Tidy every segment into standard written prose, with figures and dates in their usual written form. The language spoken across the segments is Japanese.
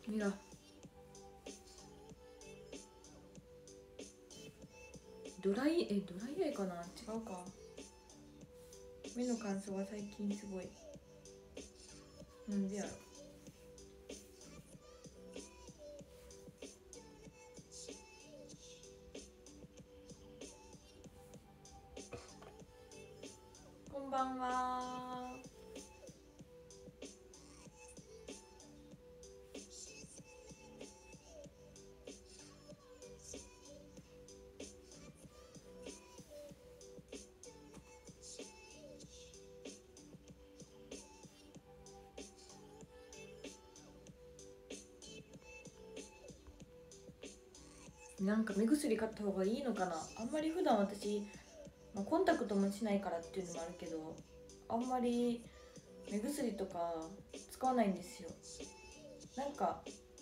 目がドライアイかな、違うか。目の乾燥が最近すごい、なんでやろ。こんばんは。なんか目薬買った方がいいのかな。あんまり普段私、コンタクトもしないからっていうのもあるけど、あんまり目薬とか使わないんですよ。なんか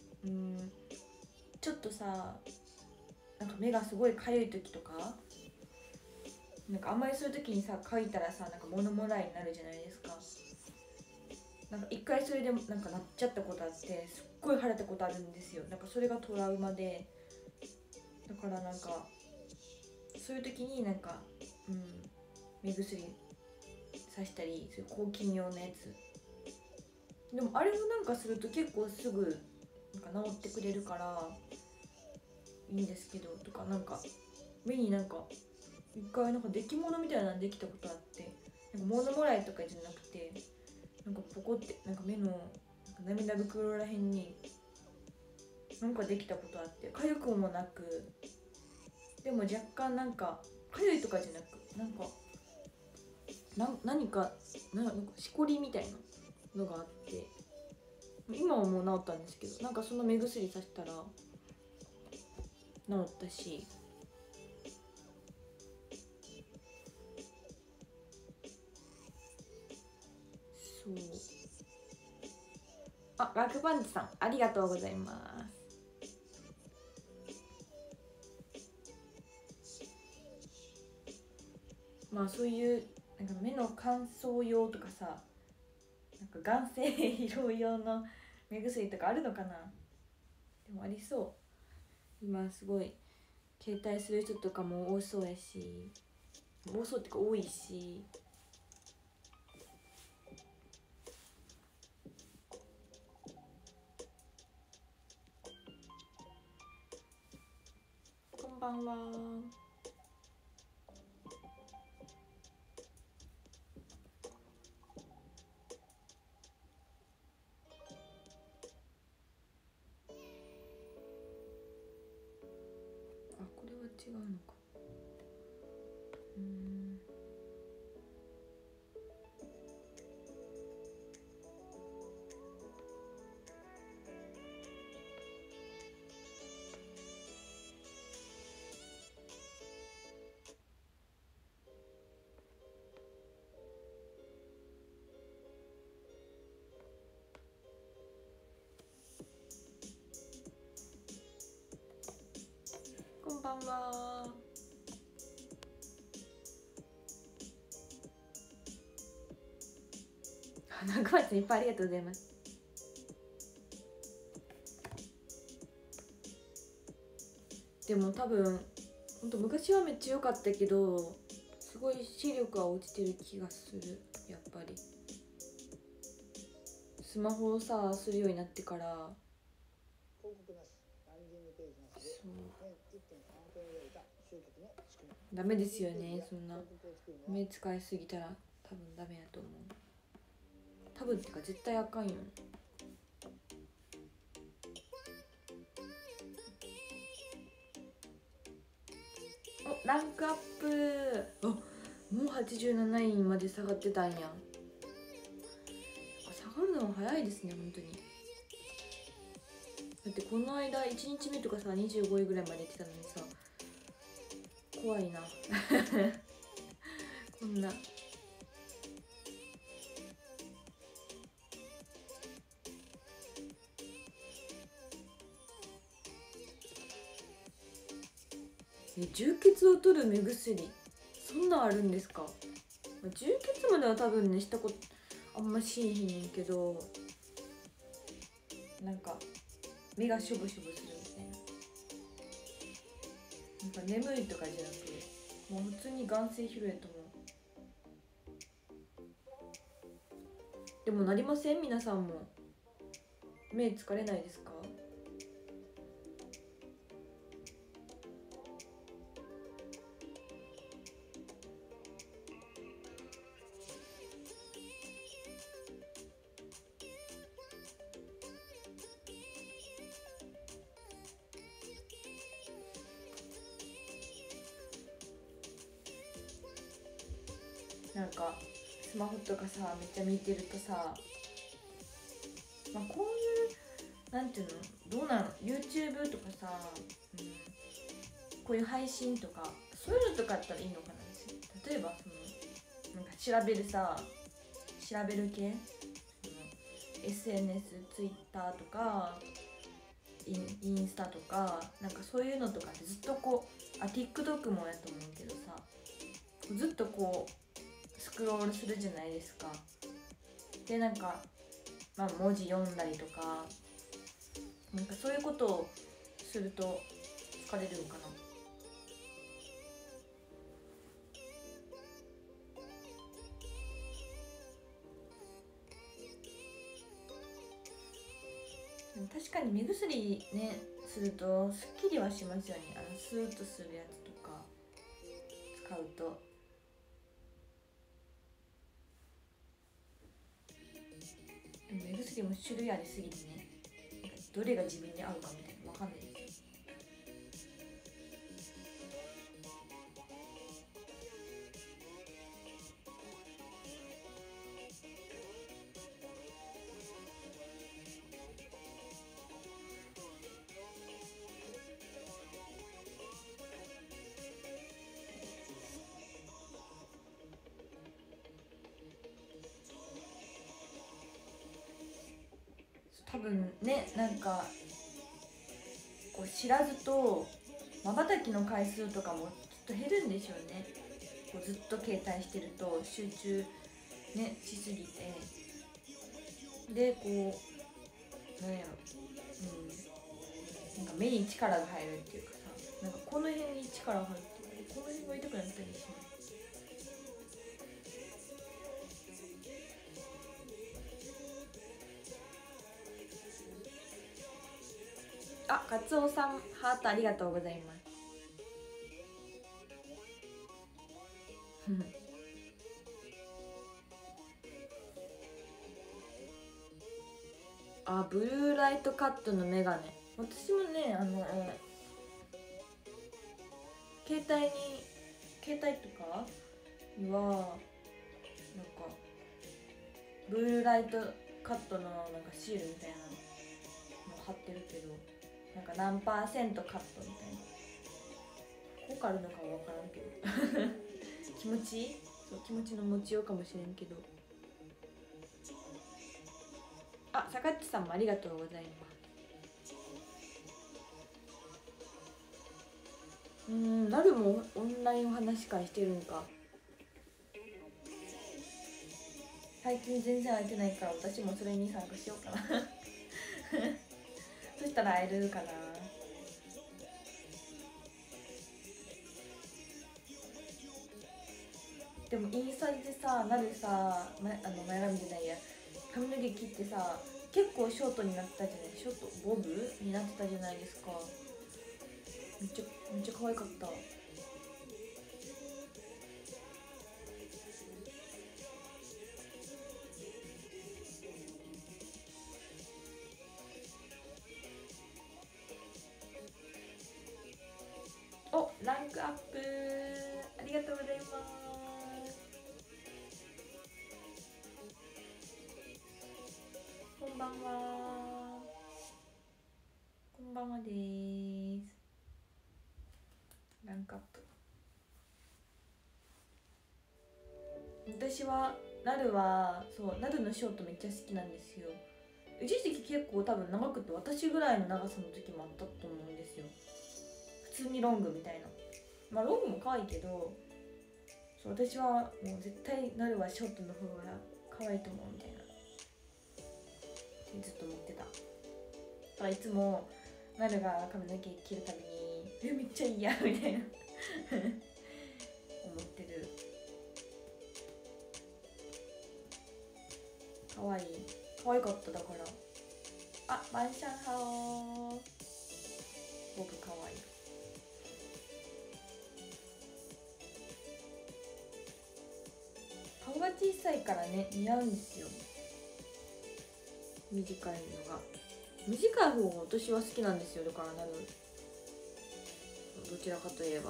ちょっとさ、なんか目がすごいかゆい時とか、なんかあんまりそういう時にさ、かいたらさ、なんか物もらいになるじゃないですか。なんか一回それでなんかなっちゃったことあって、すっごい腫れたことあるんですよ。なんかそれがトラウマで、だからなんかそういう時になんか、目薬さしたり、そういう抗菌用のやつ。でもあれをなんかすると結構すぐなんか治ってくれるからいいんですけど、とかなんか目になんか一回なんか出来物みたいなのできたことあって、なんか物もらいとかじゃなくて、なんかポコってなんか目のなんか涙袋らへんになんかできたことあって、痒くもなく、でも若干なんか痒いとかじゃなく、なんか何かなんかしこりみたいなのがあって、今はもう治ったんですけど、なんかその目薬さしたら治ったし、そう。あ、ラクパンチさんありがとうございます。まあそういうなんか目の乾燥用とかさ、なんか眼性疲労用の目薬とかあるのかな。でもありそう。今すごい携帯する人とかも多そうやし、多そうっていうか多いし。こんばんは。あ、これは違うのか。こんばんは。花桑ちゃんいっぱいありがとうございます。でも多分ほんと昔はめっちゃ良かったけど、すごい視力は落ちてる気がする。やっぱりスマホをさするようになってから。そうダメですよね、そんな目使いすぎたら多分ダメやと思う。多分ってか絶対あかんよ。お、ランクアップ。あ、もう87位まで下がってたんや。下がるのは早いですね、本当に。だってこの間1日目とかさ25位ぐらいまで行ってたのにさ、怖いなこんな。充血を取る目薬、そんなんあるんですか。充血までは多分ねしたことあんましいひんねんけど、なんか目がしょぼしょぼするみたいな。なんか眠いとかじゃなくて、もう普通に眼性疲労やと思う。でもなりません？皆さんも目疲れないですか？なんかスマホとかさめっちゃ見てるとさ、まあ、こういうなんていうの、どうなの YouTube とかさ、こういう配信とかそういうのとかあったらいいのかな。例えばそのなんか調べる系、SNS、Twitter とかインスタとかなんかそういうのとかってずっとこうTikTok もやと思うけどさ、ずっとこうスクロールするじゃないですか。でなんか、まあ、文字読んだりとかなんかそういうことをすると疲れるのかな。確かに目薬ねするとすっきりはしますよね。スーッとするやつとか使うと。でも目薬も種類ありすぎてね、なんかどれが自分に合うかみたいな分かんないです。多分ね、なんかこう知らずと瞬きの回数とかもきっと減るんでしょうね。こうずっと携帯してると集中ねしすぎて、でこうなんやろ、なんか目に力が入るっていうかさ、なんかこの辺に力が入るっていうか、この辺が痛くなったりします。カツオさんハートありがとうございます。ブルーライトカットのメガネ、私もね携帯とかにはなんかブルーライトカットのなんかシールみたいなの貼ってるけど、なんか何パーセントカットみたいな効果あるのかは分からんけど気持ちいい、そう気持ちの持ちようかもしれんけど。さかっちさんもありがとうございます。なるもオンラインお話し会してるんか。最近全然会えてないから私もそれに参加しようかなそしたら会えるかな。でもインスタでさ、なるさ、前髪じゃないや、髪の毛切ってさ結構ショートになったじゃない、ショートボブになってたじゃないですか。めっちゃ可愛かった。ランクアップありがとうございます。こんばんは。こんばんはです。ランクアップ。私はなるのショートめっちゃ好きなんですよ。一時期結構多分長くて私ぐらいの長さの時もあったと思うんですよ。普通にロングみたいな。まあロングも可愛いけど、私はもう絶対なるはショートの方が可愛いと思うみたいなってずっと思ってた。 だからいつもなるが髪の毛切るたびにめっちゃいいやみたいな思ってる。かわいい、かわいかった。だからワンシャンハオ、僕かわいい。顔が小さいからね、似合うんですよ、短いのが。短い方が私は好きなんですよ。だからなる、どちらかといえば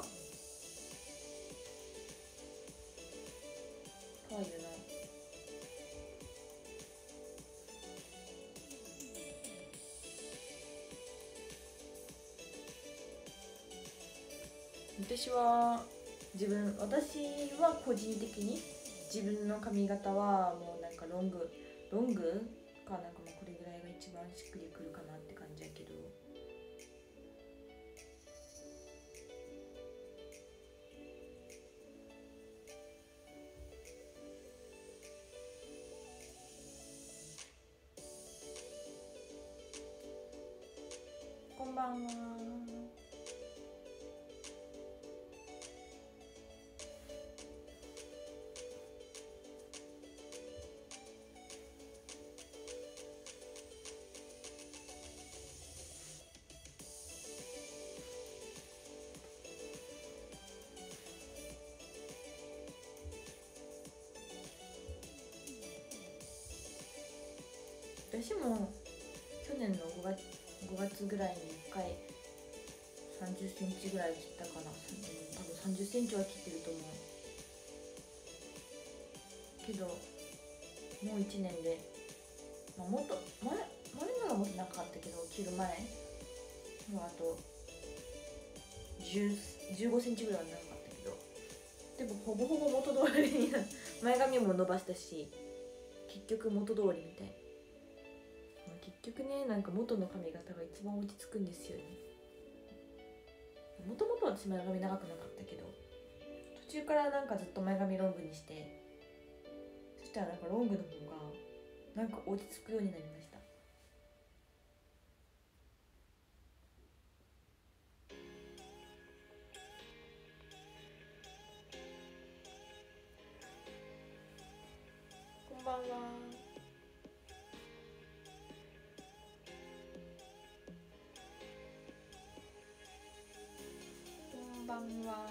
可愛いよな。私は個人的に自分の髪型はもうなんかロングかなんかもうこれぐらいが一番しっくりくるかなって感じやけど、こんばんは。私も去年の5月ぐらいに1回30センチぐらい切ったかな。多分30センチは切ってると思うけど、もう1年で、もっと前のがもっとなかったけど、切る前もうあと15センチぐらいは長かったけど、でもほぼほぼ元通りに前髪も伸ばしたし、結局元通りみたい。結局ね、なんか元の髪型が一番落ち着くんですよね。もともと私前髪長くなかったけど、途中からなんかずっと前髪ロングにして、そしたらなんかロングの方がなんか落ち着くようになりました。こんばんは。こんばんは。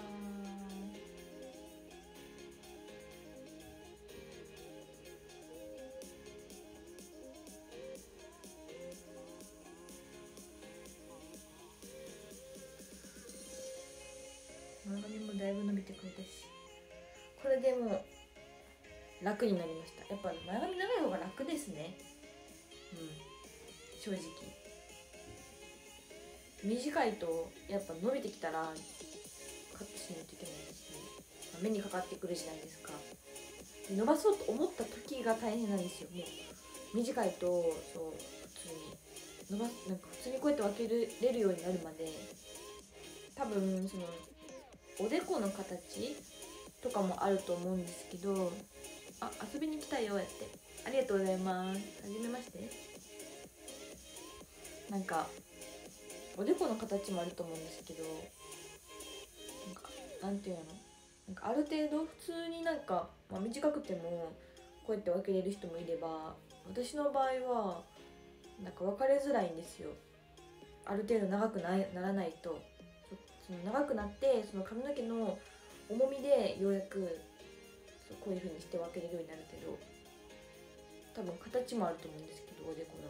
前髪もだいぶ伸びてくれたし、これでもう楽になりました。やっぱ前髪長い方が楽ですね。正直短いとやっぱ伸びてきたらカットしないといけないし、目にかかってくるじゃないですか。で伸ばそうと思った時が大変なんですよ。もう短いとそう普通になんか普通にこうやって分けれるようになるまで、多分そのおでこの形とかもあると思うんですけど、遊びに来たよやって、ありがとうございます。はじめまして。なんかおでこの形もあると思うんですけど、なんていうの、なんかある程度普通になんか、短くてもこうやって分けれる人もいれば、私の場合はなんか分かれづらいんですよ。ある程度長くならないと、その長くなってその髪の毛の重みでようやくこういう風にして分けれるようになるけど、多分形もあると思うんですけど、おでこの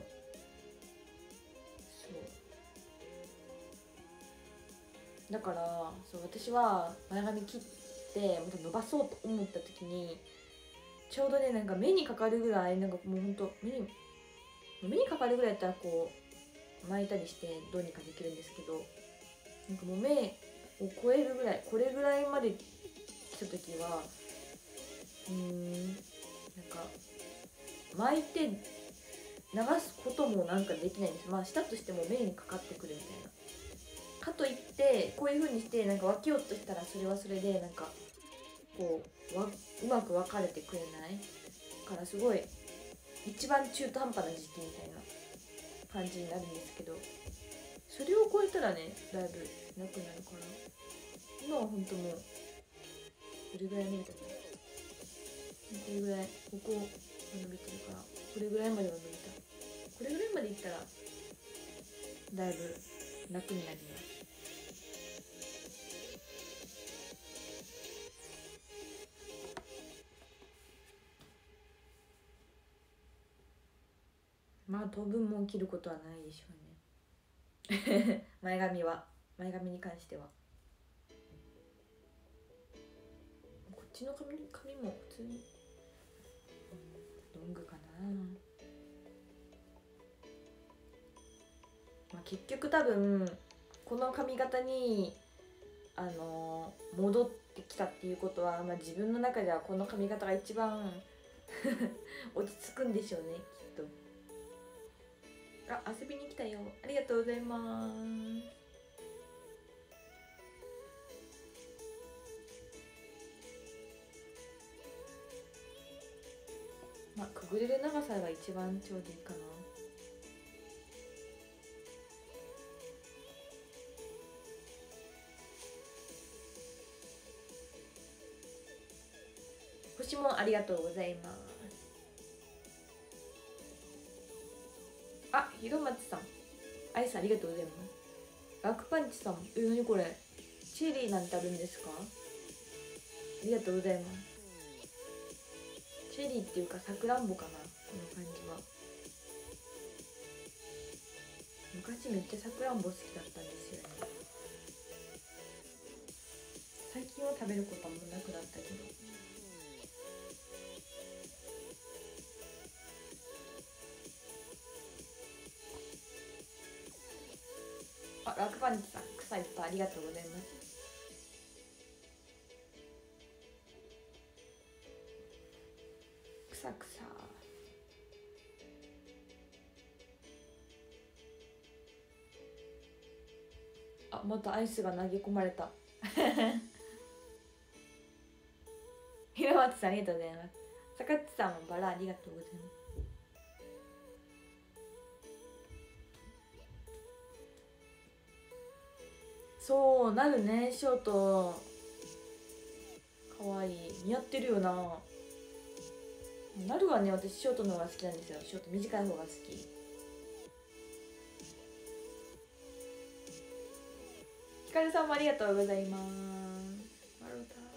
だから私は前髪切ってまた伸ばそうと思った時に、ちょうどね、なんか目にかかるぐらい、なんかもうほんと目にかかるぐらいやったらこう巻いたりしてどうにかできるんですけど、なんかもう目を超えるぐらい、これぐらいまで来た時はなんか巻いて流すこともなんかできないんです。したとしても目にかかってくるみたいな。かといってこういう風にしてなんか分けようとしたら、それはそれでなんかこうまく分かれてくれないから、すごい一番中途半端な時期みたいな感じになるんですけど、それを超えたらねだいぶ楽になるから、今はほんともうどれぐらい伸びたの、これぐらい、ここが伸びてるから、これぐらいまでは伸びた。これぐらいまでいったらだいぶ楽になります。まあ当分も切ることはないでしょうね前髪に関しては。こっちの髪も普通にロングかな。まあ、結局多分この髪型に戻ってきたっていうことは、まあ、自分の中ではこの髪型が一番落ち着くんでしょうね、きっと。あ、遊びに来たよ、ありがとうございます。まあくぐれる長さが一番ちょうどいいかな。星もありがとうございます。あ、ひろまつさん、あいさんありがとうございます。ラクパンチさん、何これ、チェリーなんてあるんですか？ありがとうございます。チェリーっていうかさくらんぼかな、この感じは。昔めっちゃさくらんぼ好きだったんですよね。最近は食べることもなくなったけど。あ、ラクパンチさん、草いっぱいありがとうございます。草草。あ、またアイスが投げ込まれたひろまつさんありがとうございます。さかっちさんもバラありがとうございます。そうなるね、ショートかわいい、似合ってるよな。なるはね、私ショートの方が好きなんですよ。ショート短い方が好き。ひかるさんもありがとうございます。マロタ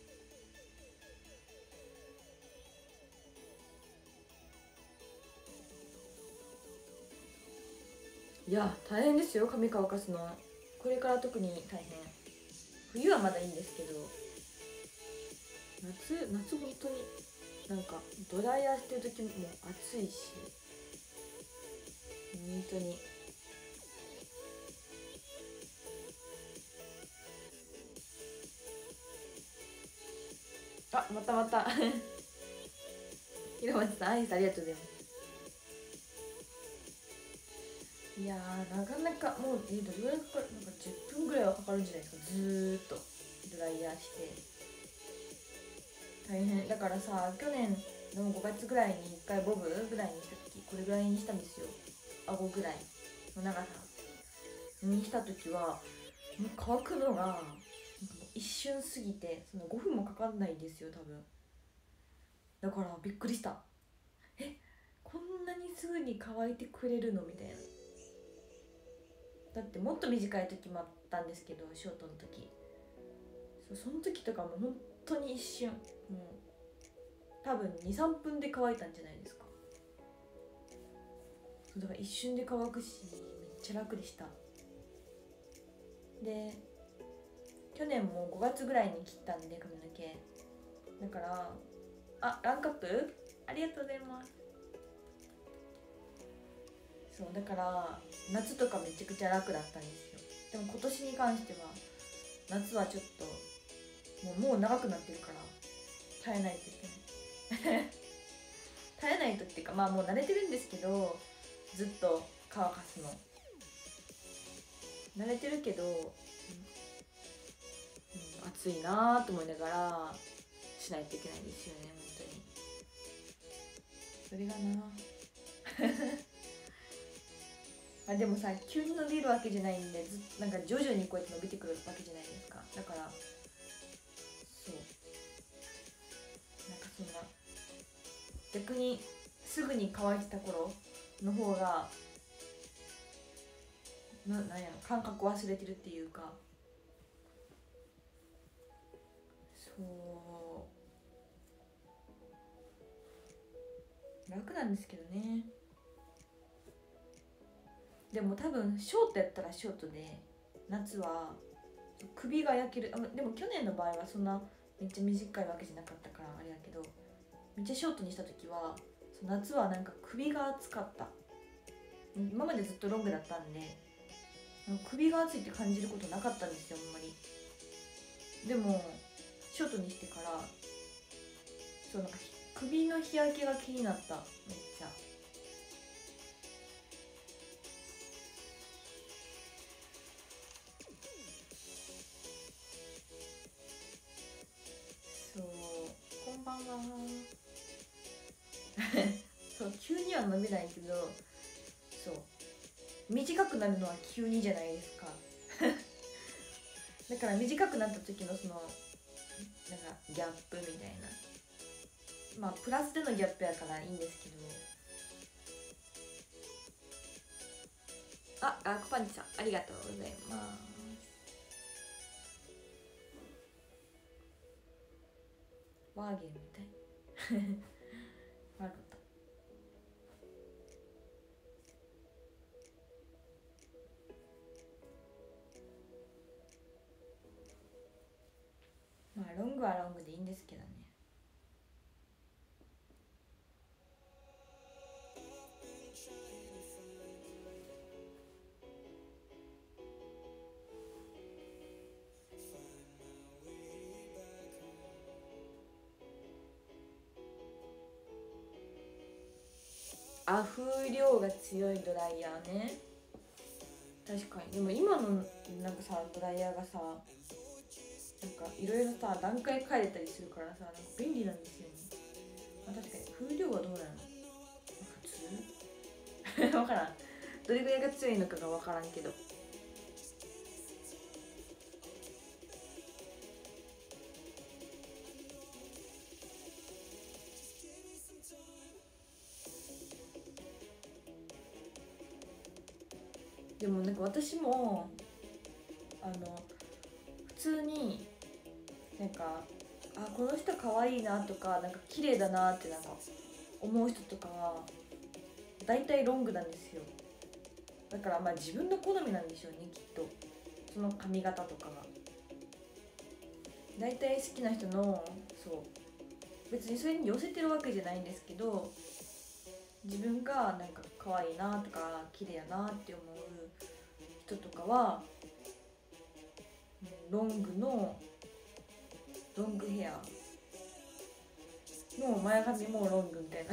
いや大変ですよ、髪乾かすの。これから特に大変。冬はまだいいんですけど、夏本当になんかドライヤーしてる時も暑いし、本当に。あ、またひろまちさんアイスありがとうございます。いやー、なかなかもうどれぐらいかかる、なんか10分ぐらいはかかるんじゃないですか、ずーっとドライヤーして大変だからさ。去年の5月ぐらいに1回ボブぐらいにした時、これぐらいにしたんですよ、顎ぐらいの長さにした時は、もう乾くのがなんかもう一瞬すぎて、その5分もかかんないんですよ多分。だからびっくりした。え、こんなにすぐに乾いてくれるのみたいな。だってもっと短い時もあったんですけど、ショートの時、その時とかも本当に一瞬、もう多分 2,3 分で乾いたんじゃないですか。だから一瞬で乾くし、めっちゃ楽でした。で去年も5月ぐらいに切ったんで髪の毛だから。あ、ランカップありがとうございます。そうだから夏とかめちゃくちゃ楽だったんですよ。でも今年に関しては夏はちょっともう長くなってるから耐えないといけない耐えないとっていうか、まあもう慣れてるんですけど、ずっと乾かすの慣れてるけど、暑いなーと思いながらしないといけないですよね、本当に。それがなまあ、でもさ急に伸びるわけじゃないんでなんか徐々にこうやって伸びてくるわけじゃないですか。だからそうなんかそんな逆にすぐに乾いてた頃の方がなんやろ感覚忘れてるっていうかそう楽なんですけどね。でも多分ショートやったらショートで夏は首が焼ける。でも去年の場合はそんなめっちゃ短いわけじゃなかったからあれやけどめっちゃショートにした時は夏はなんか首が熱かった。今までずっとロングだったんで首が熱いって感じることなかったんですよあんまり。でもショートにしてからそうなんか首の日焼けが気になった。めっちゃそうこんばんはそう急には伸びないけどそう短くなるのは急にじゃないですかだから短くなった時のそのなんかギャップみたいなまあプラスでのギャップやからいいんですけど。あ、コパンチさんありがとうございます。ワーゲンみたい悪かった。まあロングはロングでいいんですけどね。風量が強いドライヤーね。確かに。でも今のなんかさドライヤーがさなんかいろいろさ段階変えれたりするからさなんか便利なんですよね。まあ、確かに風量はどうなの普通分からん。どれぐらいが強いのかが分からんけど。でもなんか私も普通になんかこの人可愛いなとかなんか綺麗だなってなんか思う人とかは大体ロングなんですよ。だからまあ自分の好みなんでしょうねきっと。その髪型とかが大体好きな人のそう別にそれに寄せてるわけじゃないんですけど自分がなんか可愛いなとか綺麗やなって思う人とかはロングヘアの前髪もロングみたいな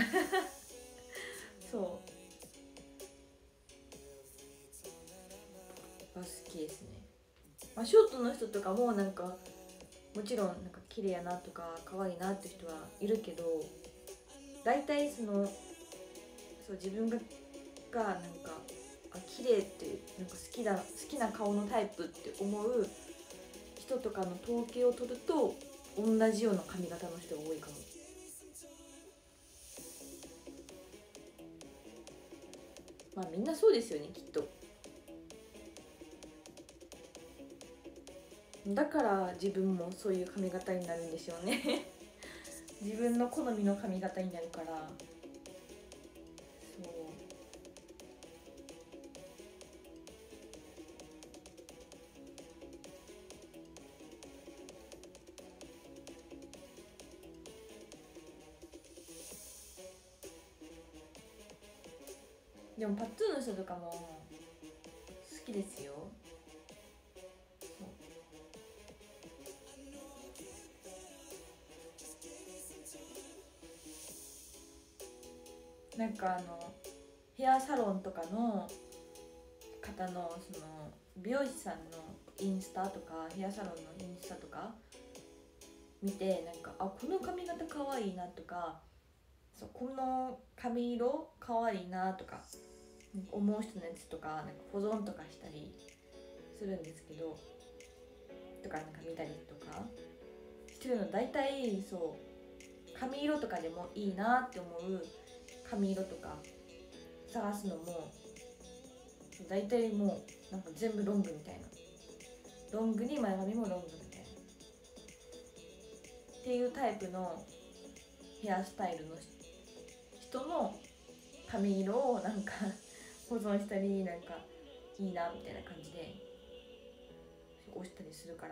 そうが好きですね。まあ、ショートの人とかもなんかもちろんなんか綺麗やなとか可愛いなって人はいるけど大体そう自分がなんか綺麗ってなんか好きな顔のタイプって思う人とかの統計を取ると同じような髪型の人が多いかも。まあみんなそうですよねきっと。だから自分もそういう髪型になるんでしょうね自分の好みの髪型になるから。そうでもパッツーの人とかも好きですよ。なんかヘアサロンとかの方のその美容師さんのインスタとかヘアサロンのインスタとか見てなんかこの髪型かわいいなとかこの髪色かわいいなとか思う人のやつとかなんか保存とかしたりするんですけど、とかなんか見たりとかしてるの、大体そう髪色とかでもいいなって思う髪色とか探すのも大体もうなんか全部ロングみたいな、ロングに前髪もロングみたいなっていうタイプのヘアスタイルの人の髪色をなんか保存したりなんかいいなみたいな感じで押したりするから。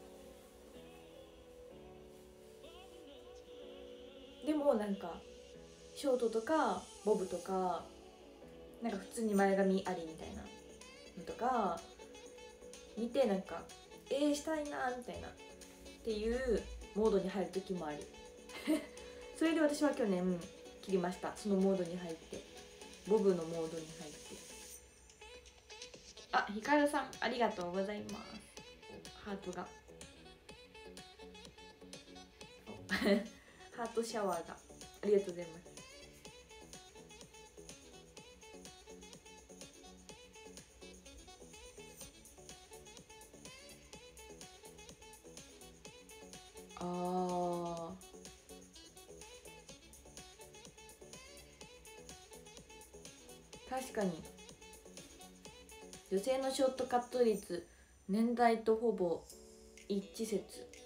でもなんかショートとかボブとかなんか普通に前髪ありみたいなのとか見てなんかしたいなみたいなっていうモードに入る時もあるそれで私は去年切りました。そのモードに入ってボブのモードに入って。あ、ひかるさんありがとうございます。ハートがハートシャワーがありがとうございます。あ確かに女性のショートカット率年代とほぼ一致説。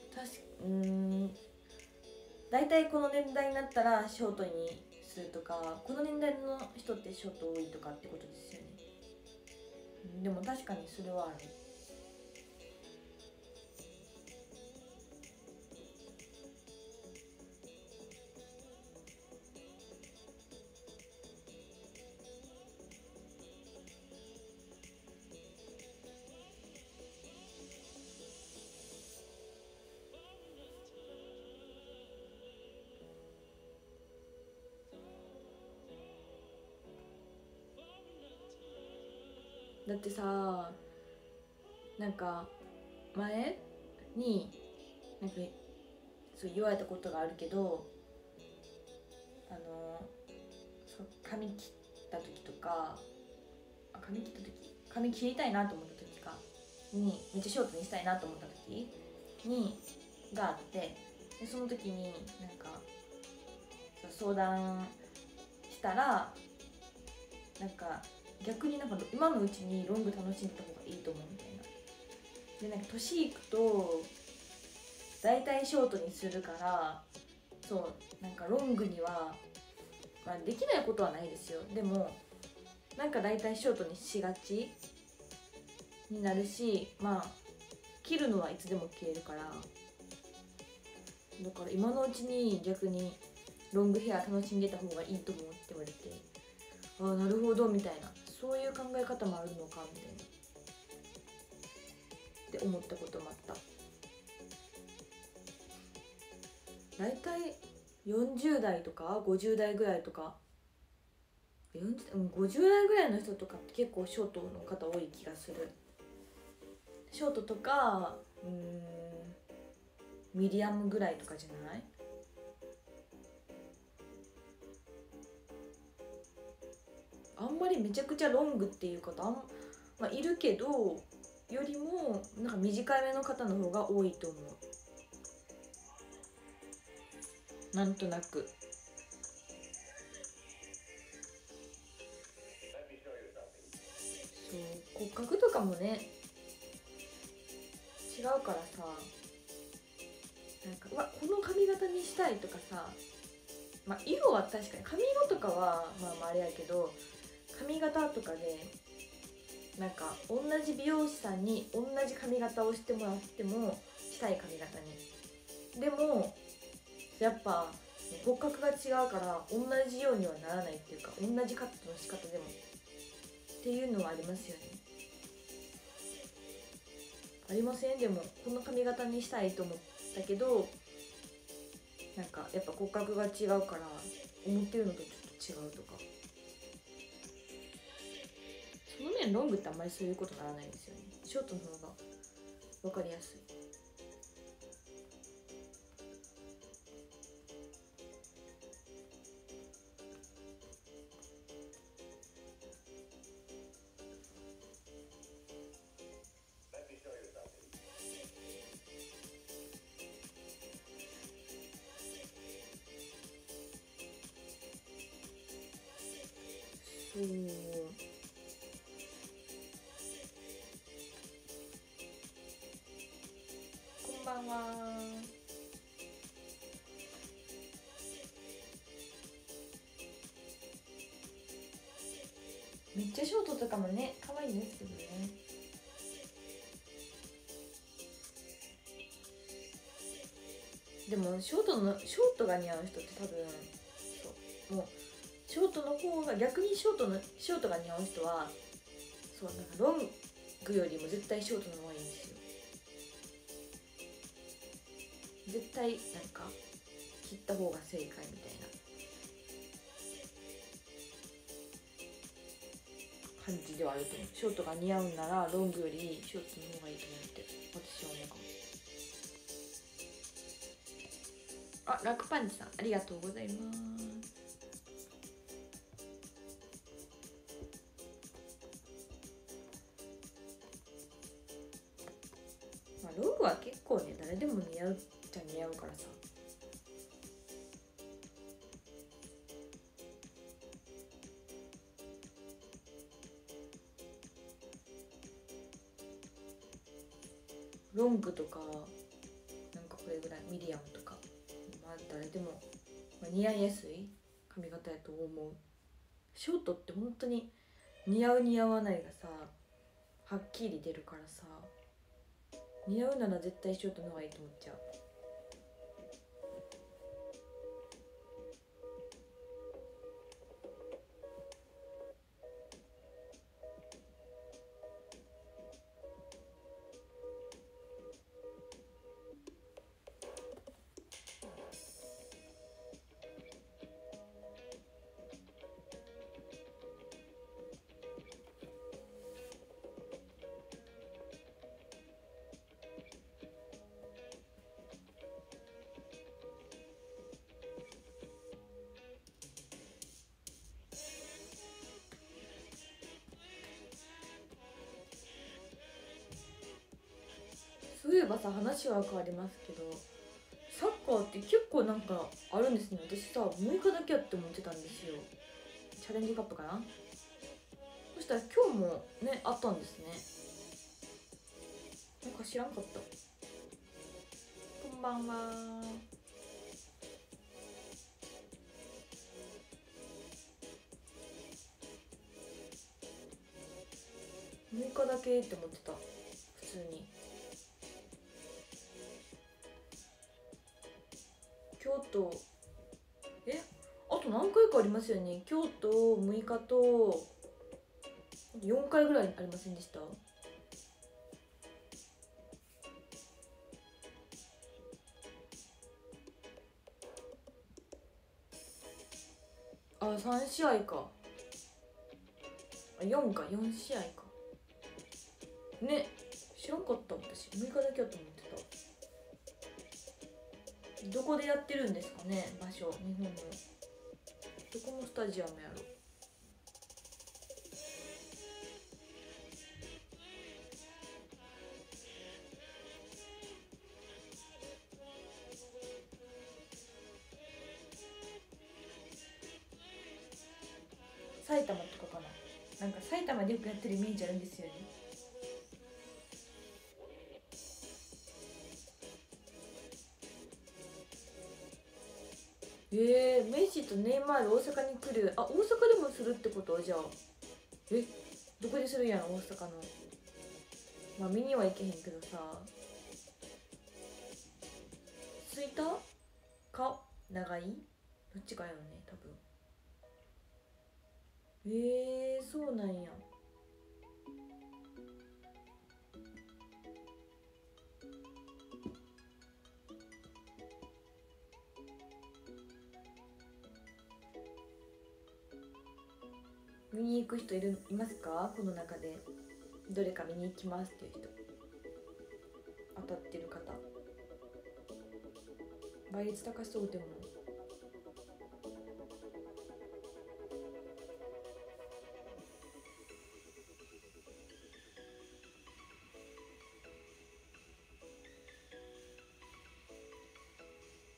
大体この年代になったらショートにするとか、この年代の人ってショート多いとかってことですよね。でも確かにそれはある。だってさ、なんか前になんかそう言われたことがあるけど、そう髪切った時とか、髪切りたいなと思った時かに、めっちゃショートにしたいなと思った時にがあって、でその時になんか相談したら、なんか逆になんか今のうちにロング楽しんだ方がいいと思うみたいな。でなんか年いくと大体ショートにするから、そうなんかロングには、まあ、できないことはないですよ。でもなんか大体ショートにしがちになるし、まあ切るのはいつでも切れるから、だから今のうちに逆にロングヘア楽しんでた方がいいと思うって言われて、ああなるほどみたいな、そういう考え方もあるのかみたいなって思ったこともあった。だいたい40代とか50代ぐらいとか50代ぐらいの人とかって結構ショートの方多い気がする。ショートとかミディアムぐらいとかじゃない？あんまりめちゃくちゃロングっていう方まあ、いるけどよりもなんか短いめの方の方が多いと思う、なんとなく。そう骨格とかもね違うからさ、なんかこの髪型にしたいとかさ、まあ色は確かに髪色とかはまあまああれやけど、髪型とかでなんか同じ美容師さんに同じ髪型をしてもらってもしたい髪型に、でもやっぱ骨格が違うから同じようにはならないっていうか、同じカットの仕方でもっていうのはありますよね。ありません？でもこの髪型にしたいと思ったけど、なんかやっぱ骨格が違うから思ってるのとちょっと違うとか。その面ロングってあんまりそういうことならないんですよね。ショートの方が分かりやすい。 そう。こんばんは。めっちゃショートとかもね可愛いんですけどね。でもショートが似合う人って多分そうもうショートの方が逆にショートが似合う人はそうなんかロングよりも絶対ショートの方がいいんですよ。絶対なんか切った方が正解みたいな感じではあると思う。ショートが似合うならロングよりショートの方がいいと思って私は思うかも。あ、ラクパンチさんありがとうございます。まあ、ロングは結構ね誰でも似合うじゃ似合うからさ。ロングとかなんかこれぐらいミディアムとかまあ誰でも、まあ、似合いやすい髪型やと思う。ショートって本当に似合う似合わないがさはっきり出るからさ、似合うなら絶対ショートの方がいいと思っちゃう。そういえばさ話は変わりますけどサッカーって結構なんかあるんですね。私さ6日だけやって思ってたんですよ。チャレンジカップかな。そしたら今日もねあったんですね。なんか知らんかった。こんばんは。6日だけって思ってた普通に。京都あと何回かありますよね。京都6日と4回ぐらいありませんでした？あ、3試合か。あ、4試合か。ね、知らんかった私。6日だけやと思ってた。どこでやってるんですかね、場所。日本のどこのスタジアムやろ。埼玉とかかな。なんか埼玉でよくやってるイメージあるんですよね。メッシとネイマール大阪に来る。あ、大阪でもするってこと？じゃあどこでするやん大阪の。まあ見には行けへんけどさ、吹田か長井どっちかやろね多分。そうなんや。見に行く人いますか？この中でどれか見に行きますっていう人、当たってる方。倍率高そうでも。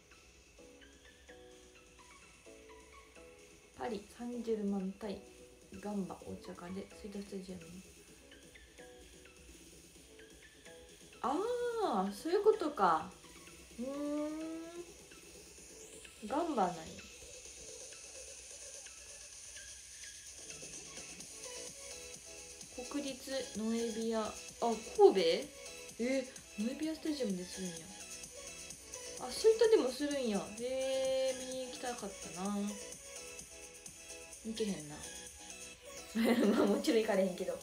パリ・サンジェルマン対ガンバ大阪で吹田スタジアムに。ああ、そういうことか。ガンバ何？国立ノエビア、あ、神戸？ノエビアスタジアムでするんや。あ、そういったでもするんや。見に行きたかったな。行けへんな。まあもちろん行かれへんけど。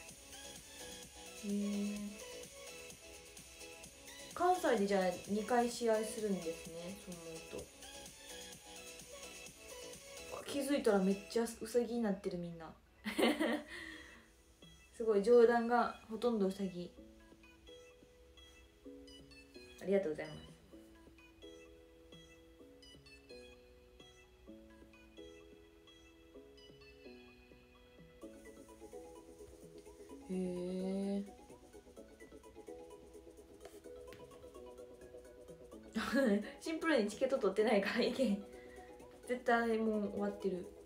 関西でじゃあ2回試合するんですね。そう思うと気づいたらめっちゃウサギになってるみんな。すごい上段がほとんどウサギ。ありがとうございます。へえ。シンプルにチケット取ってないから行けん。絶対もう終わってる。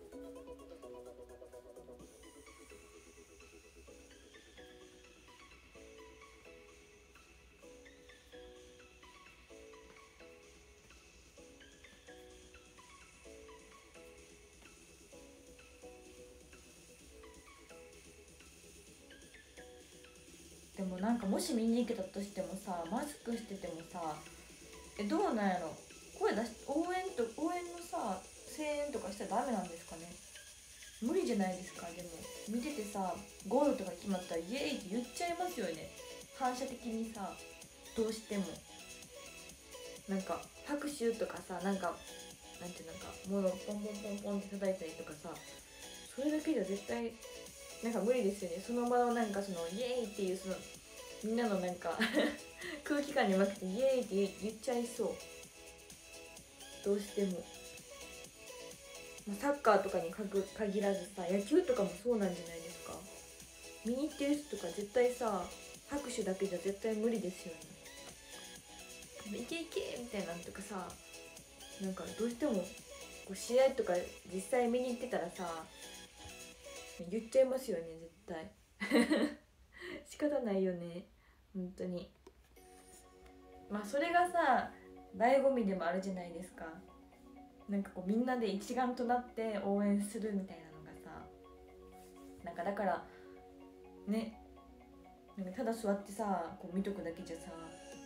でもなんかもし見に行けたとしてもさ、マスクしててもさ、どうなんやろ、声出し応援のさ声援とかしたらダメなんですかね。無理じゃないですか。でも見ててさ、ゴールとか決まったらイエーイって言っちゃいますよね。反射的にさ、どうしてもなんか拍手とかさ、なんかなんていうなんか物をポンポンポンポンって叩いたりとかさ、それだけじゃ絶対なんか無理ですよね。その場のなんかそのイエーイっていうそのみんなのなんか空気感に負けてイエーイって言っちゃいそう。どうしても、まあ、サッカーとかに限らずさ、野球とかもそうなんじゃないですか。見に行ってる人とか絶対さ、拍手だけじゃ絶対無理ですよね。いけいけみたいなんとかさ、なんかどうしてもこう試合とか実際見に行ってたらさ、言っちゃいますよね絶対。仕方ないよね本当に。まあそれがさ醍醐味でもあるじゃないですか。なんかこうみんなで一丸となって応援するみたいなのがさ、なんかだからね、なんかただ座ってさこう見とくだけじゃさ、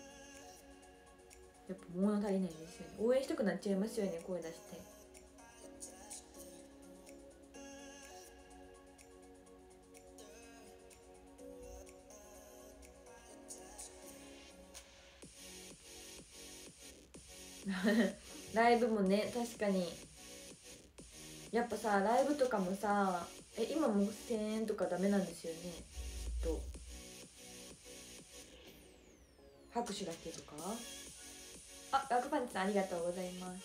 やっぱ物足りないんですよね。応援したくなっちゃいますよね、声出して。ライブもね、確かにやっぱさ、ライブとかもさ、今もう1000円とかダメなんですよね、きっと。拍手だけとか。あ、ガクパンチさんありがとうございます。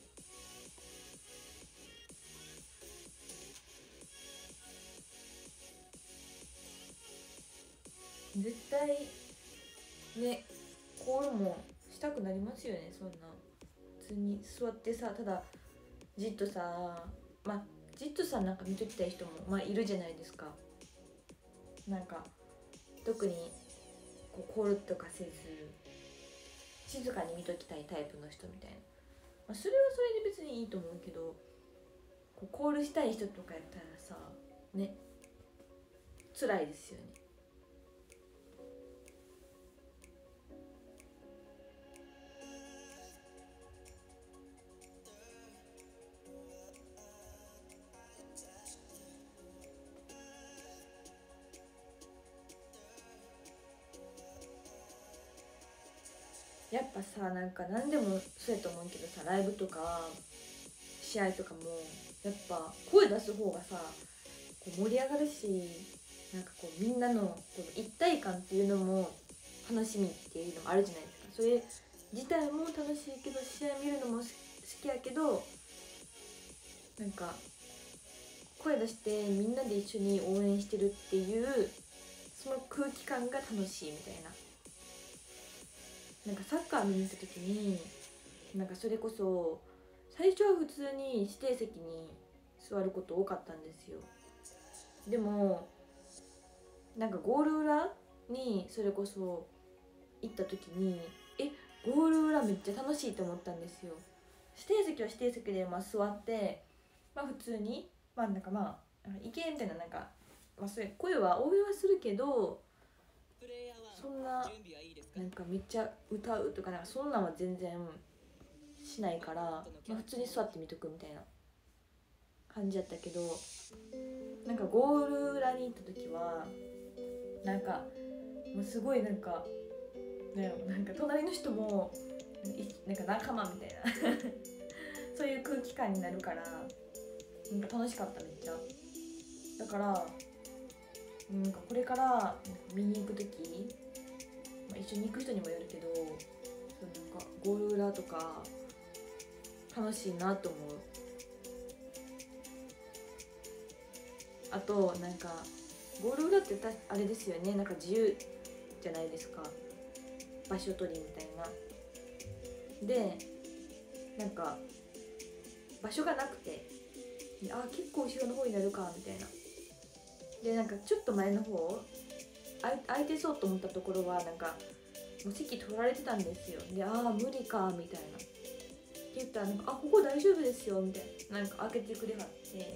絶対ね、コールもしたくなりますよね。そんな普通に座ってさ、ただじっとさ、まあじっとさなんか見ときたい人もまあいるじゃないですか。なんか特にこうコールとかせず静かに見ときたいタイプの人みたいな、まあ、それはそれで別にいいと思うけど、こうコールしたい人とかやったらさね、辛いですよね。やっぱさ、なんか何でもそうやと思うけどさ、ライブとか試合とかもやっぱ声出す方がさこう盛り上がるし、なんかこうみんなのこの一体感っていうのも楽しみっていうのもあるじゃないですか。それ自体も楽しいけど試合見るのも好きやけど、なんか声出してみんなで一緒に応援してるっていうその空気感が楽しいみたいな。なんかサッカー見に行った時に、なんかそれこそ最初は普通に指定席に座ること多かったんですよ。でもなんかゴール裏にそれこそ行った時にゴール裏めっちゃ楽しいと思ったんですよ。指定席は指定席で座って、普通になんか行けみたいな、なんか、そういう声は応援はするけど、そんななんかめっちゃ歌うとか、なんかそんなんは全然しないから、普通に座って見とくみたいな感じやったけど、なんかゴール裏に行った時はなんかもうすごいなんか隣の人もなんか仲間みたいなそういう空気感になるから、なんか楽しかっためっちゃ。だからなんかこれから見に行く時、一緒に行く人にもよるけど、そうなんかゴール裏とか楽しいなと思う。あとなんかゴール裏ってあれですよね、なんか自由じゃないですか、場所取りみたいな。でなんか場所がなくて、結構後ろの方になるかみたいな。でなんかちょっと前の方空いてそうと思ったところはなんかもう席取られてたんですよ。で無理かみたいなって言ったら、なんかここ大丈夫ですよみたいな、なんか開けてくれはって、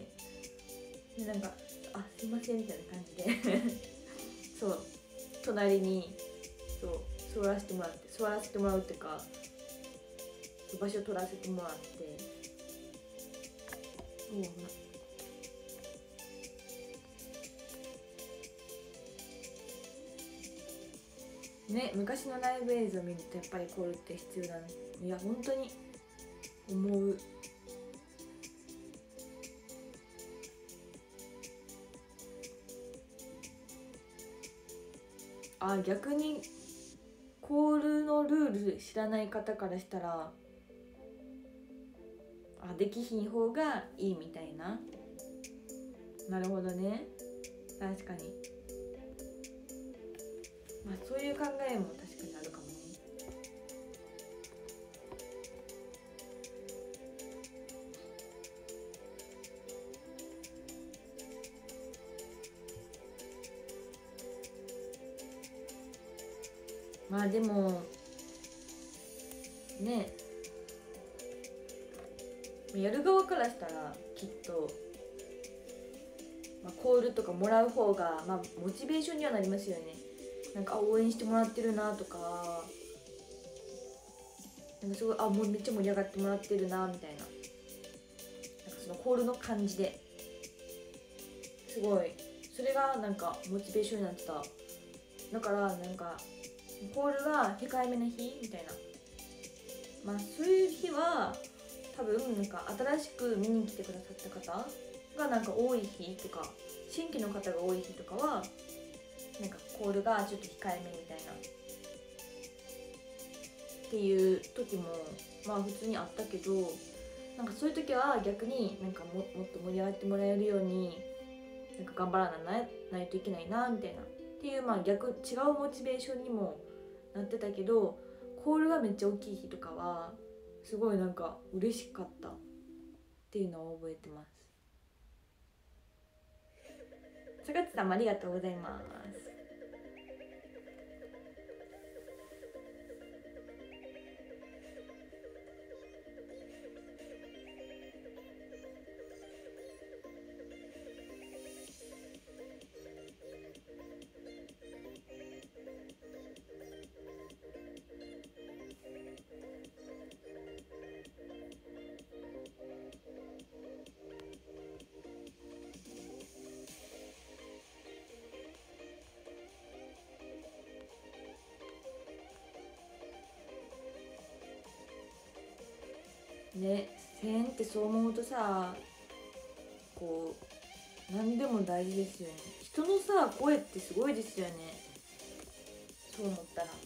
でなんかすいませんみたいな感じでそう隣に座らせてもらうっていうか、場所取らせてもらって、ね、昔のライブ映像を見るとやっぱりこれって必要だね。いや本当に思う。逆にコールのルール知らない方からしたらできひん方がいいみたいな。なるほどね、確かに。そういう考えも確かにあるかもね。でもね、やる側からしたらきっと、コールとかもらう方が、モチベーションにはなりますよね。なんか応援してもらってるなとか、なんかすごいもうめっちゃ盛り上がってもらってるなみたいな、なんかそのコールの感じですごいそれがなんかモチベーションになってた。だからなんかコールが控えめな日みたいな、そういう日は多分なんか新しく見に来てくださった方がなんか多い日とか、新規の方が多い日とかはなんかコールがちょっと控えめみたいなっていう時も普通にあったけど、なんかそういう時は逆になんかもっと盛り上がってもらえるようになんか頑張らないといけないなみたいなっていう、逆違うモチベーションにもなってたけど、コールがめっちゃ大きい日とかはすごいなんか嬉しかったっていうのを覚えてます。坂地さんもありがとうございます。ね、声援ってそう思うとさ、こう何でも大事ですよね。人のさ声ってすごいですよね、そう思ったら。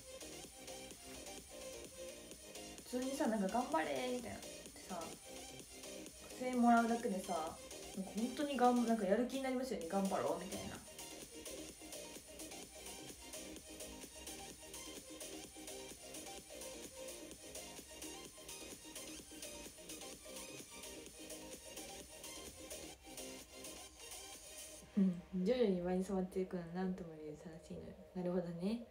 普通にさなんか頑張れみたいなってさ、声援もらうだけでさ、なんか本当になんかやる気になりますよね、頑張ろうみたいな。 徐々に場に染まっていくのは何とも言えず楽しいのよ。なるほどね。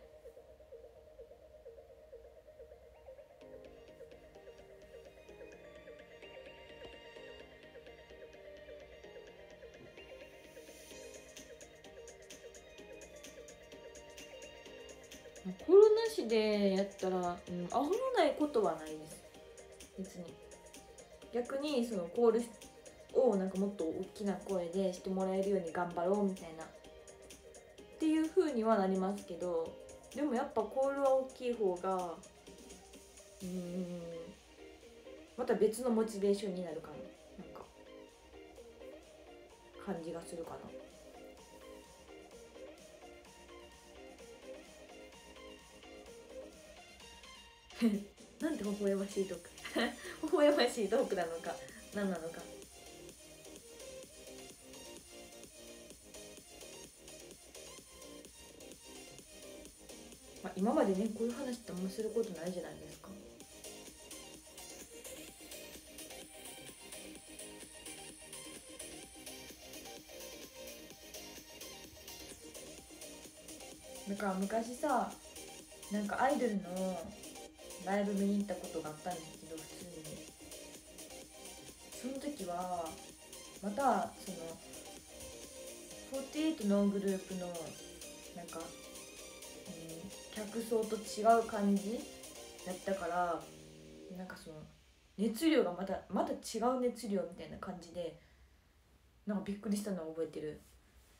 コロナ禍でやったら、アホのないことはないです。別に逆にそのコールをなんかもっと大きな声でしてもらえるように頑張ろうみたいなっていう風にはなりますけど、でもやっぱコールは大きい方がまた別のモチベーションになるかな、なんか感じがするかな。なんて微笑ましいトーク微笑ましいトークなのか何なのか。まあ、今までねこういう話ってあんますることないじゃないですか。だから昔さ、なんかアイドルのライブ見に行ったことがあったんですけど、普通にその時はまたその48のグループのなんか、客層と違う感じだったから、なんかその熱量がまた違う熱量みたいな感じで、なんかびっくりしたのを覚えてる。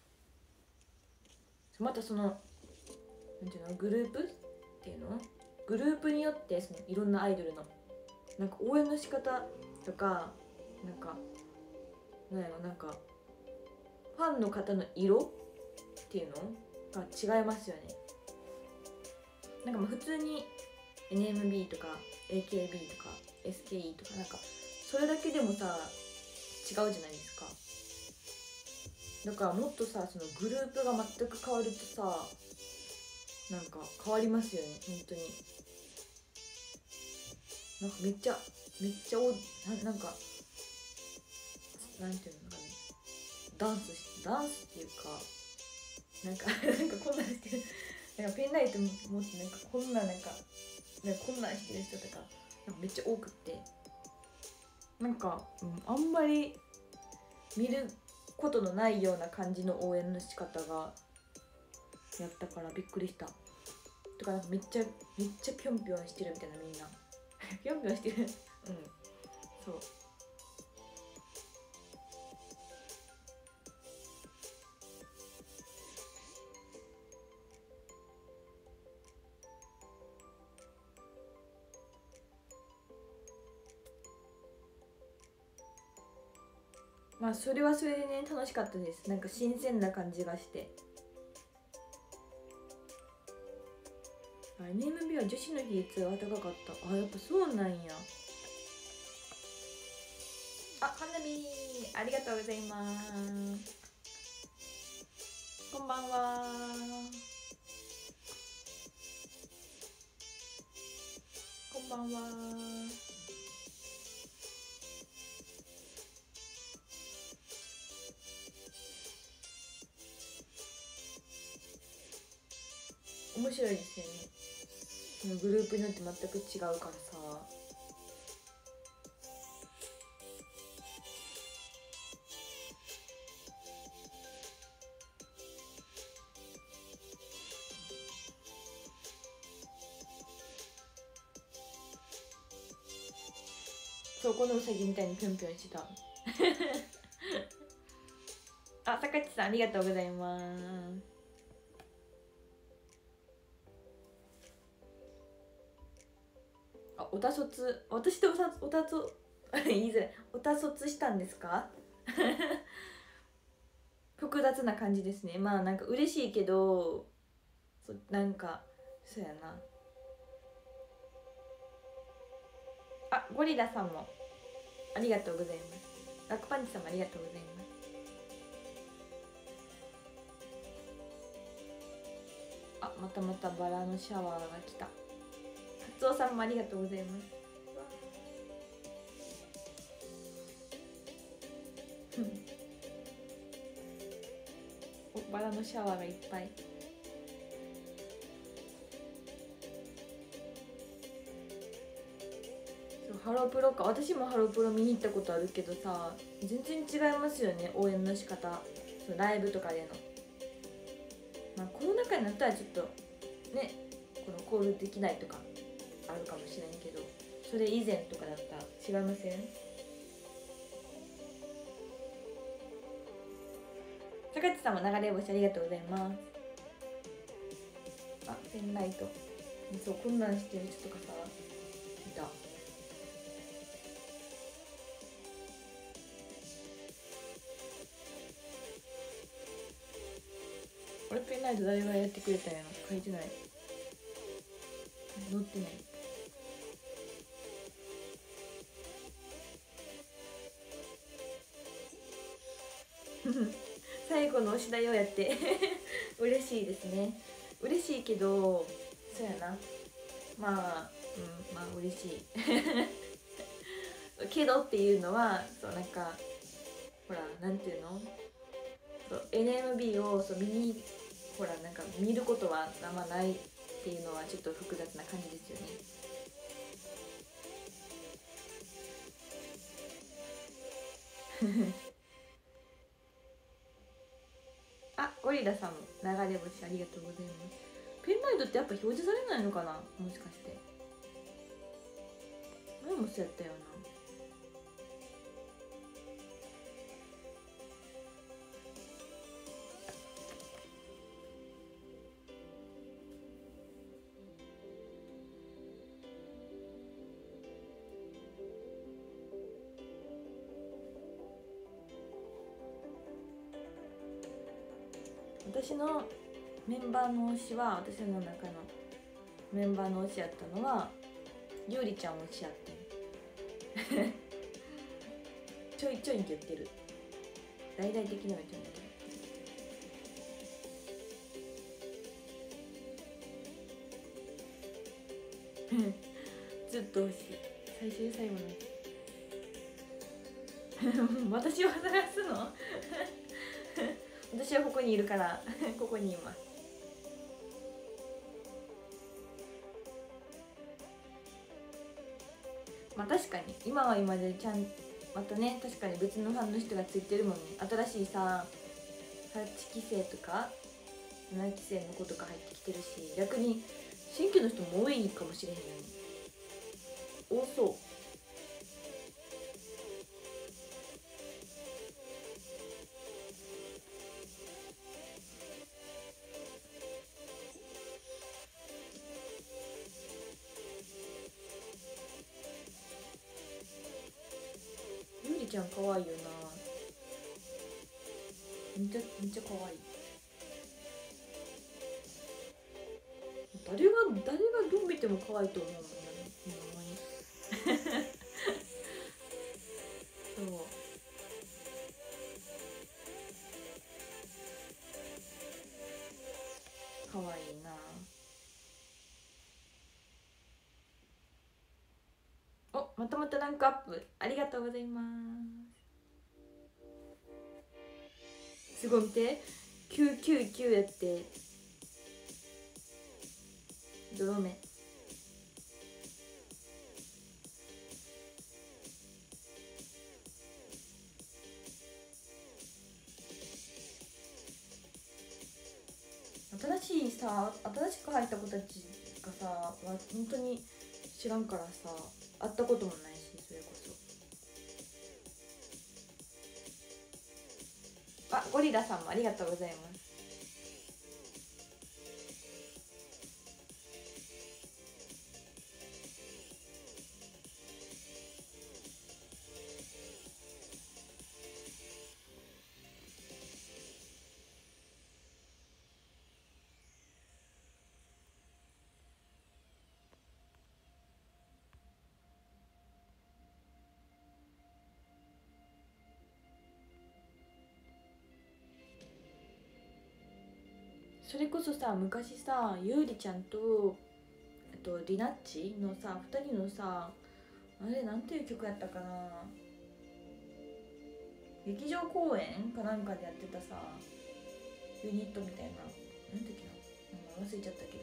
またそのなんていうの、グループっていうの、グループによってそのいろんなアイドルのなんか応援の仕方とか、なんかなんやろ、なんかファンの方の色っていうのが違いますよね。なんかまあ普通に NMB とか AKB とか SKE とかなんかそれだけでもさ違うじゃないですか。だからもっとさ、そのグループが全く変わるとさ、なんか変わりますよね本当に。なんかめっちゃなんかなんていうのかね、ダンスっていうか、なんかなんかこんなんしてる、なんかペンライト持ってなんかこんなんこんなんしてる人とかなんかめっちゃ多くって、なんか、あんまり見ることのないような感じの応援の仕方がやったからびっくりした。とかなんかめっちゃぴょんぴょんしてるみたいな、みんなぴょんぴょんしてるそう。まあそれはそれでね楽しかったです。なんか新鮮な感じがして。NMB は女子の比率が高かった。あ、やっぱそうなんや。あ、花火ありがとうございます。こんばんは。こんばんは。面白いですよね。グループによって全く違うからさ。そう、このうさぎみたいにぴょんぴょんしてたあ、さかちさんありがとうございます。あ、おたそつ、私とおたそ言いづらい、おたそつしたんですか複雑な感じですね。まあなんか嬉しいけど、なんかそうやな。あ、ゴリラさんもありがとうございます。ラックパンチさんもありがとうございます。あ、またバラのシャワーが来た。カツオさんもありがとうございます。 バラのシャワーがいっぱい。ハロプロか。私もハロプロ見に行ったことあるけどさ、全然違いますよね、応援の仕方。そのライブとかでの、まあ、コロナ禍になったらちょっとね、このコールできないとかあるかもしれんけど、それ以前とかだったら違いません？坂地さんも流れ星ありがとうございます。あ、ペンライト。そう、こんなんしてる人とかさいた。あれ、ペンライト誰がやってくれたんやろ。書いてない、載ってない。最後の推しだよやって嬉しいですね。嬉しいけど、そうやな、まあ、まあ嬉しいけどっていうのは、そうなんか、ほら、なんていうの、そう NMB をそう見に、ほら、なんか見ることはあんまないっていうのはちょっと複雑な感じですよねあ、ゴリラさんも流れ星ありがとうございます。ペンライトってやっぱ表示されないのかな、もしかして。前もそうやったよな。私のメンバーの推しは、私の中のメンバーの推しやったのはゆうりちゃん推しやってんちょいちょい言ってる、大々的には言ってるんだけどずっと推し、最終で最後の私を探すの私はここにいるからここにいます。まあ確かに今は今でちゃん、またね、確かに別のファンの人がついてるもんね。新しいさ、8期生とか7期生の子とか入ってきてるし、逆に新規の人も多いかもしれへんよね。多そう。ゆうりちゃん可愛いよな、めっちゃめっちゃ可愛い。誰がどう見ても可愛いと思うもんね、ほんまにそう可愛いな。お、またまたランクアップありがとうございます。すごい見て、999やって、ゾロ目。新しいさ、新しく入った子たちがさは本当に知らんからさ、会ったこともないし、それこそ。あ、ゴリラさんもありがとうございます。それこそさ、昔さ、ゆうりちゃんとリナッチのさ、2人のさ、あれなんていう曲やったかな、劇場公演かなんかでやってたさ、 ユニットみたいな、なんていうの、名前忘れちゃったけど、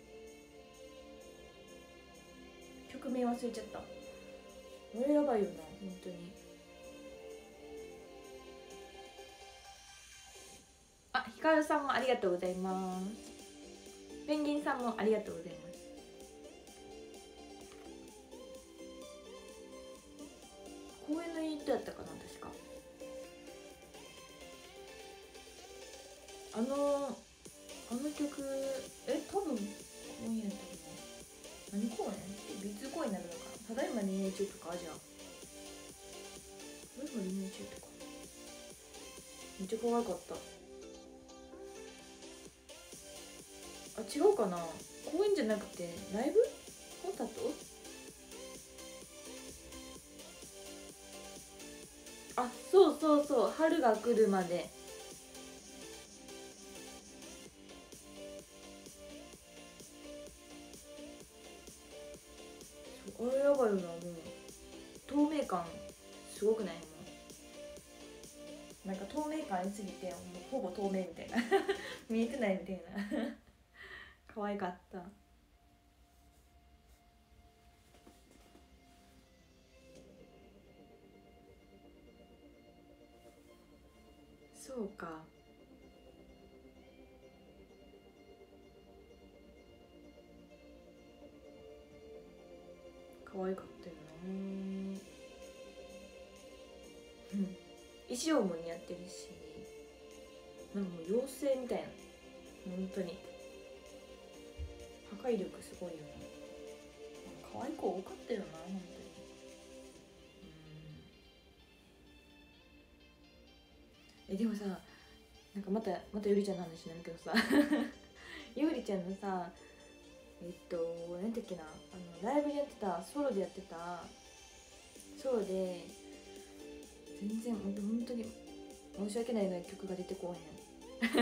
曲名忘れちゃった。これやばいよな本当に。あ、ひかるさんもありがとうございます。ペンギンさんもありがとうございます。公園のユニットやったかな、確か。あの曲、多分公園やったかな。何公園？B2公園になるのかな。ただいま2年中とか、じゃあただいま2年中とかめっちゃ可愛かった。あ、違うかな、公演じゃなくてライブコンサート。あ、そうそうそう、春が来るまで。あれやばいよな、もう透明感すごくない？もうなんか透明感ありすぎて、もうほぼ透明みたいな見えてないみたいな可愛かった。そうか、可愛かったよな。衣装も似合ってるし、なんかもう妖精みたいな、本当に破壊力すごいよな。可愛い子多かったよな本当に。でもさ、なんかまたゆりちゃんの話になるけどさゆりちゃんのさ、なんだっけな、ライブでやってた、ソロでやってた、ソロで全然本当に申し訳ないぐらい曲が出てこへ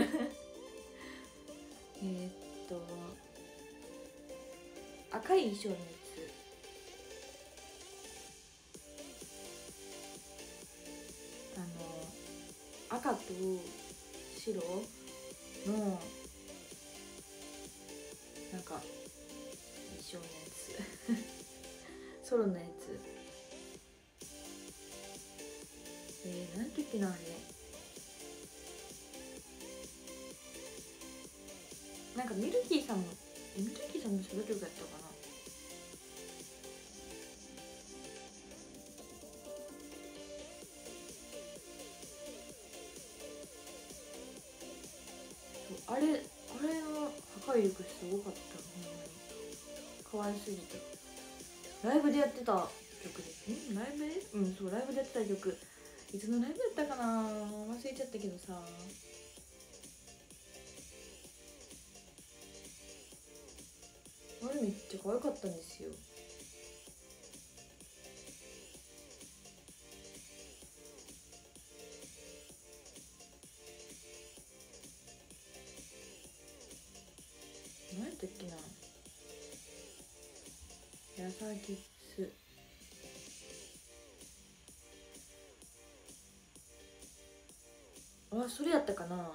ん赤い衣装のやつ、赤と白のなんか衣装のやつソロのやつ、なんて言ってな、あれなんかミルキーさんのソロ曲やったかな。あれの破壊力すごかった。可愛すぎて。ライブでやってた曲です。ライブで、そう、ライブでやってた曲、いつのライブやったかな、忘れちゃったけどさ、あれめっちゃ可愛かったんですよ。何やったっけな、やさぎっす。あ、それやったかな。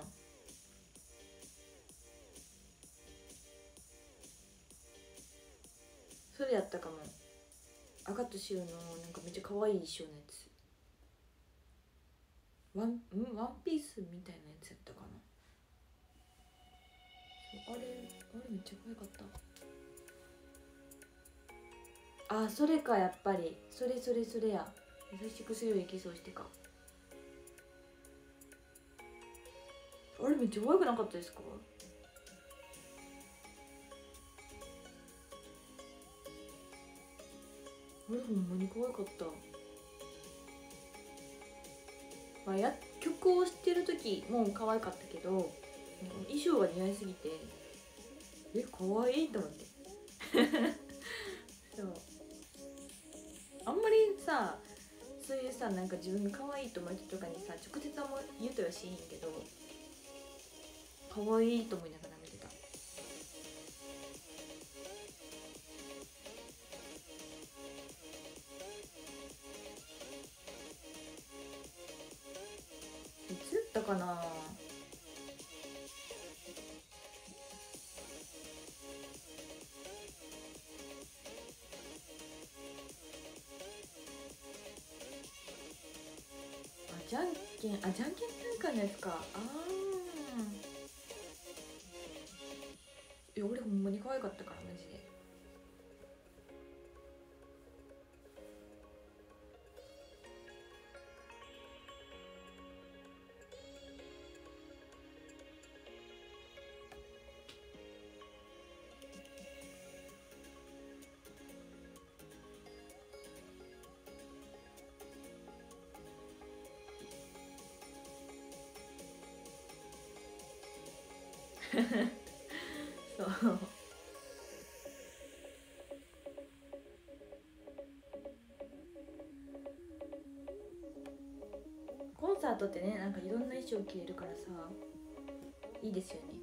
それやったかも。赤と白のなんかめっちゃ可愛い衣装のやつ、ワンピースみたいなやつやったかな。あれめっちゃ可愛かった。あ、それか、やっぱりそれや、優しくするようにキスをしてか。あれめっちゃ可愛くなかったですか？あれほんまに可愛かった。まあ、曲を知ってる時も可愛かったけど、衣装が似合いすぎて可愛いと思ってそうあんまりさ、そういうさ、なんか自分が可愛いと思う人とかにさ直接あんま言うとはしんけど、可愛いと思いながら見てた。いつやったかな、 じゃんけん、あ、じゃんけん大会のやつか。いや俺ほんまに可愛かったからマジで。そうコンサートってね、なんかいろんな衣装着れるからさ、いいですよね。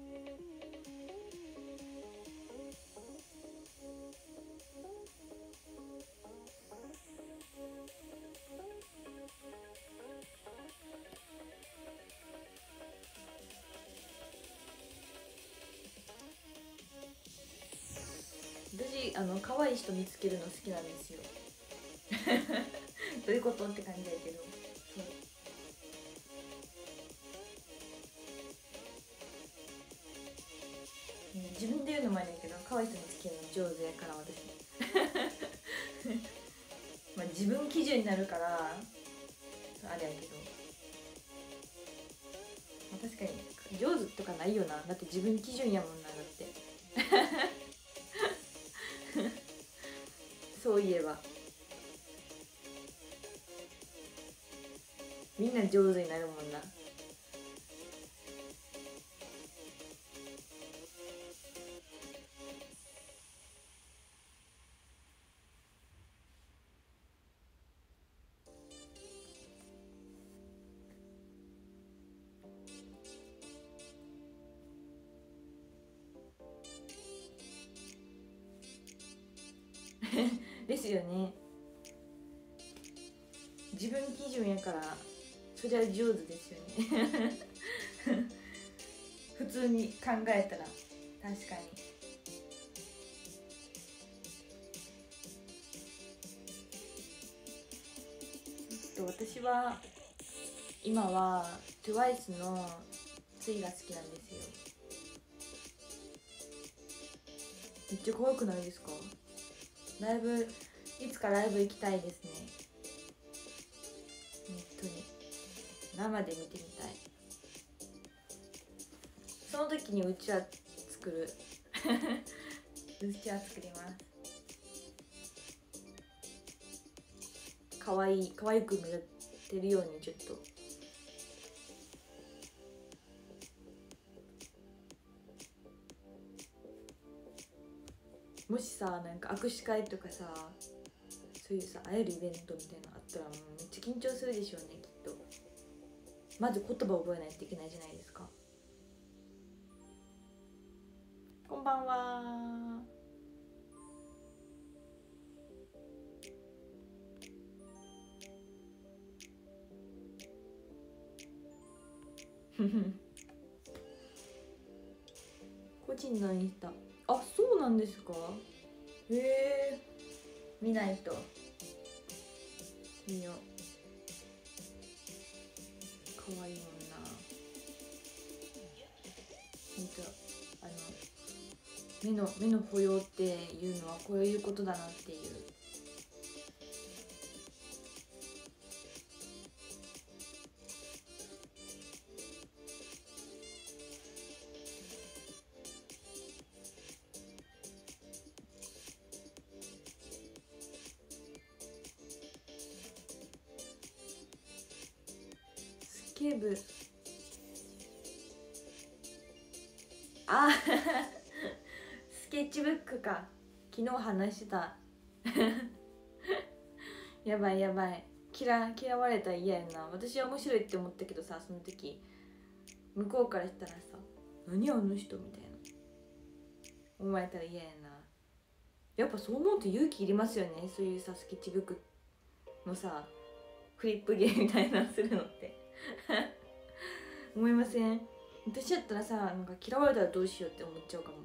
私可愛い人見つけるの好きなんですよ。どういうことって感じだけど、そう、自分で言うのもあれだけど可愛い人見つけるの上手やから私。まあ自分基準になるからあれやけど、まあ、確かに上手とかないよな。だって自分基準やもんな。だってそういえばみんな上手になるもんな。ですよね。自分基準やからそりゃ上手ですよね。普通に考えたら確かに。私は今は TWICE のツイが好きなんですよ。めっちゃ可愛くないですか？ライブ、いつかライブ行きたいですね。本当に生で見てみたい。その時にうちわ作る。うちわ作ります。可愛く目立ってるようにちょっと。もしさ、なんか握手会とかさ、そういうさ会えるイベントみたいなのあったらもうめっちゃ緊張するでしょうね、きっと。まず言葉覚えないといけないじゃないですか。こんばんは。個人のインスタ、あ、そうなんですか？へえ、見ないと。見よう。可愛いもんな。ほんと、目の保養っていうのはこういうことだなっていう。スケブ、あスケッチブックか。昨日話してた。やばいやばい。嫌われたら嫌やな。私は面白いって思ったけどさ、その時向こうからしたらさ、何あの人みたいな思われたら嫌やな。やっぱそう思うと勇気いりますよね。そういうさ、スケッチブックのさ、フリップ芸みたいなするのって思いません？私やったらさ、なんか嫌われたらどうしようって思っちゃうかも。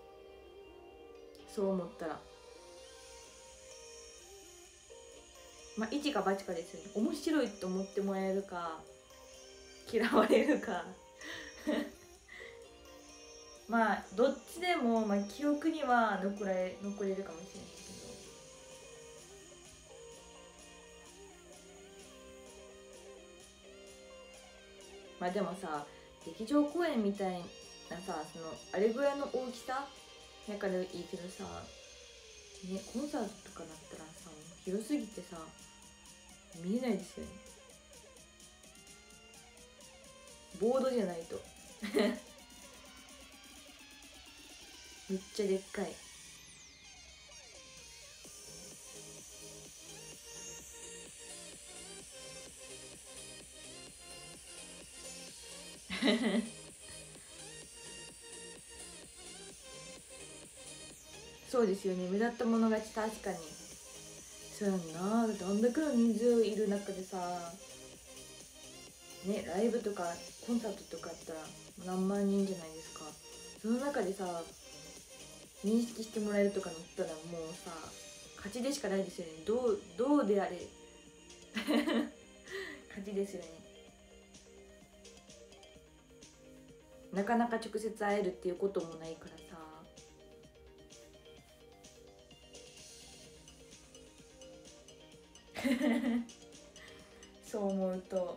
そう思ったら。 まあ一か八かですよね。面白いと思ってもらえるか嫌われるかまあどっちでも、まあ、記憶には残れるかもしれないけど、まあでもさ、劇場公演みたいなさ、あれぐらいの大きさだからいいけどさ、ね、コンサートとかだったらさ、広すぎてさ見えないですよね、ボードじゃないとめっちゃでっかいそうですよね、目立ったもの勝ち。確かにそうやんな。だってあんだけの人数いる中でさ、ね、ライブとかコンサートとかやったら何万人じゃないですか。その中でさ認識してもらえるとかなったらもうさ勝ちでしかないですよね。どうであれ勝ちですよね。なかなか直接会えるっていうこともないからさそう思うと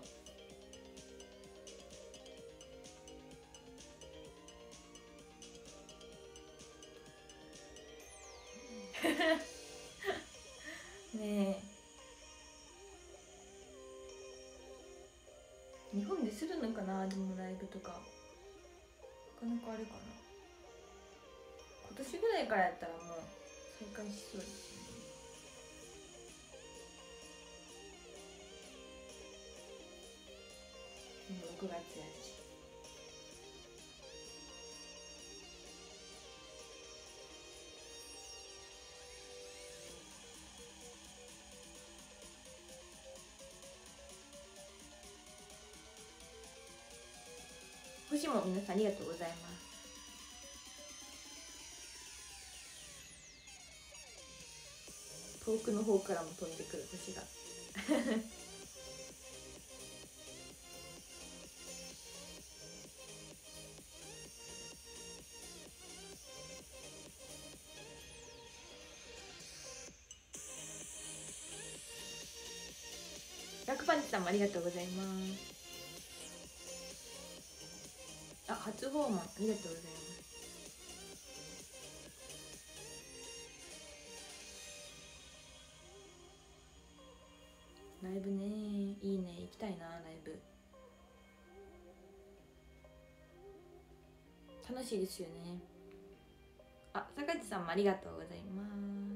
ねえ、日本でするのかな。でもライブとかなかなかあるかな。今年ぐらいからやったらもう再開しそうですよね。もう6月やし。星も皆さんありがとうございます。遠くの方からも飛んでくる星がラクパンチさんもありがとうございます。あ、初訪問ありがとうございます。ライブね、いいね、行きたいな。ライブ楽しいですよね。あ、坂地さんもありがとうございます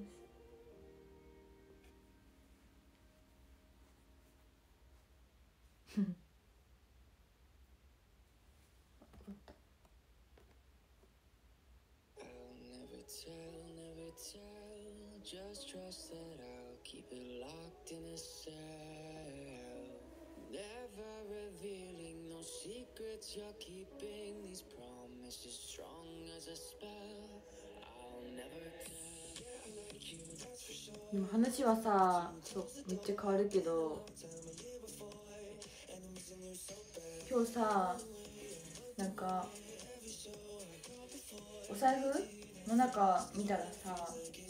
Just trust that I'll keep it locked in a cell. Never revealing no secrets you're keeping. These promises strong as a spell. I'll never tell. でも話はさ、そうめっちゃ変わるけど、今日さ、なんかお財布の中見たらさ、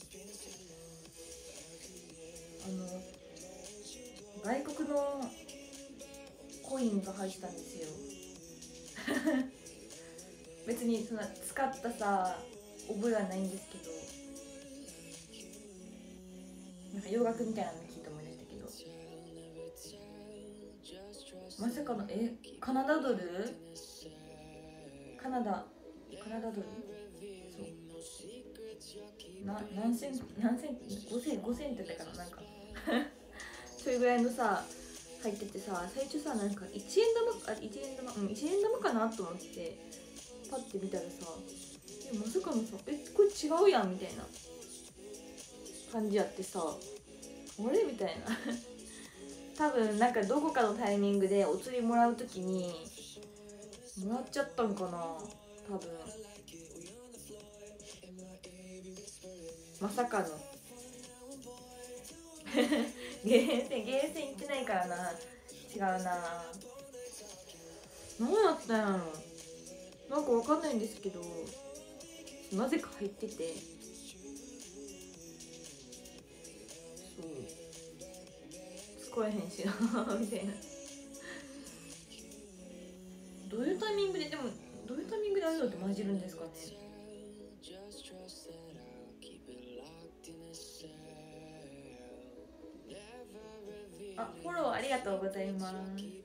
外国のコインが入ってたんですよ別にそんな使ったさ覚えはないんですけど、なんか洋楽みたいなの聞いて思い出したけど、まさかのカナダドル、カナダドル、そう何セント5セントだからなんかそれぐらいのさ入っててさ、最初さなんか1円玉かなと思ってパッて見たらさ、まさかのさこれ違うやんみたいな感じやってさ、あれみたいな多分なんかどこかのタイミングでお釣りもらうときにもらっちゃったんかな多分。まさかのゲーセン行ってないからな。違うな。何やったんやろ、なんかわかんないんですけど、なぜか入ってて、そう使えへんしなみたいな。どういうタイミングで、でもどういうタイミングでああいうのって混じるんですかね。あ、フォローありがとうございます。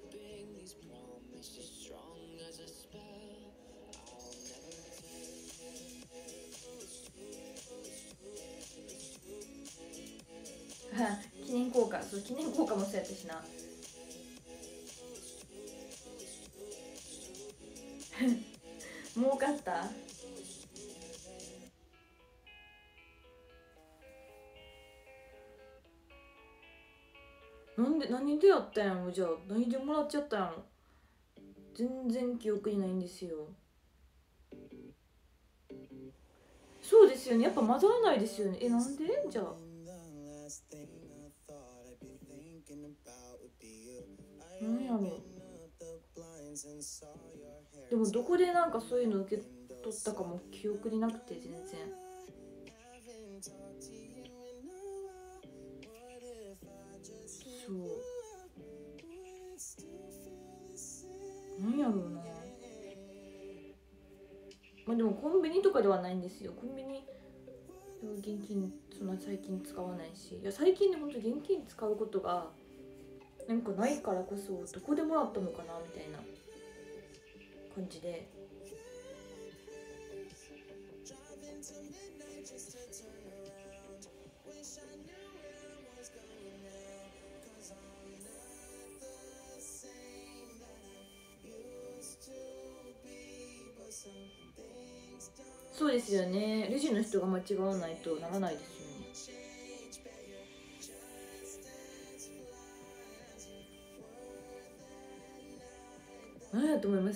記念硬貨、そう、記念硬貨もそうやったしな。儲かった。なんで、何でやったんやろ、じゃあ何でもらっちゃったんやろ、全然記憶にないんですよ。そうですよね、やっぱ混ざらないですよね。なんでじゃあなんやろ。でもどこでなんかそういうの受け取ったかも記憶になくて、全然。そうなんやろうな。まあでもコンビニとかではないんですよ。コンビニ現金そんな最近使わないし、いや最近ねほんと現金使うことがなんかないからこそ、どこでもらったのかなみたいな感じで。そうですよね、レジの人が間違わないとならないですよね。何やと思います？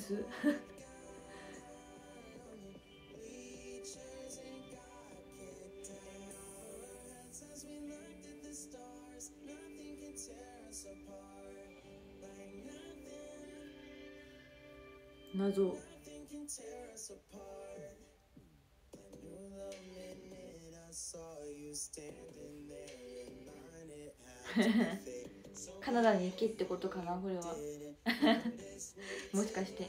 謎。カナダに行けってことかな、これは。もしかして。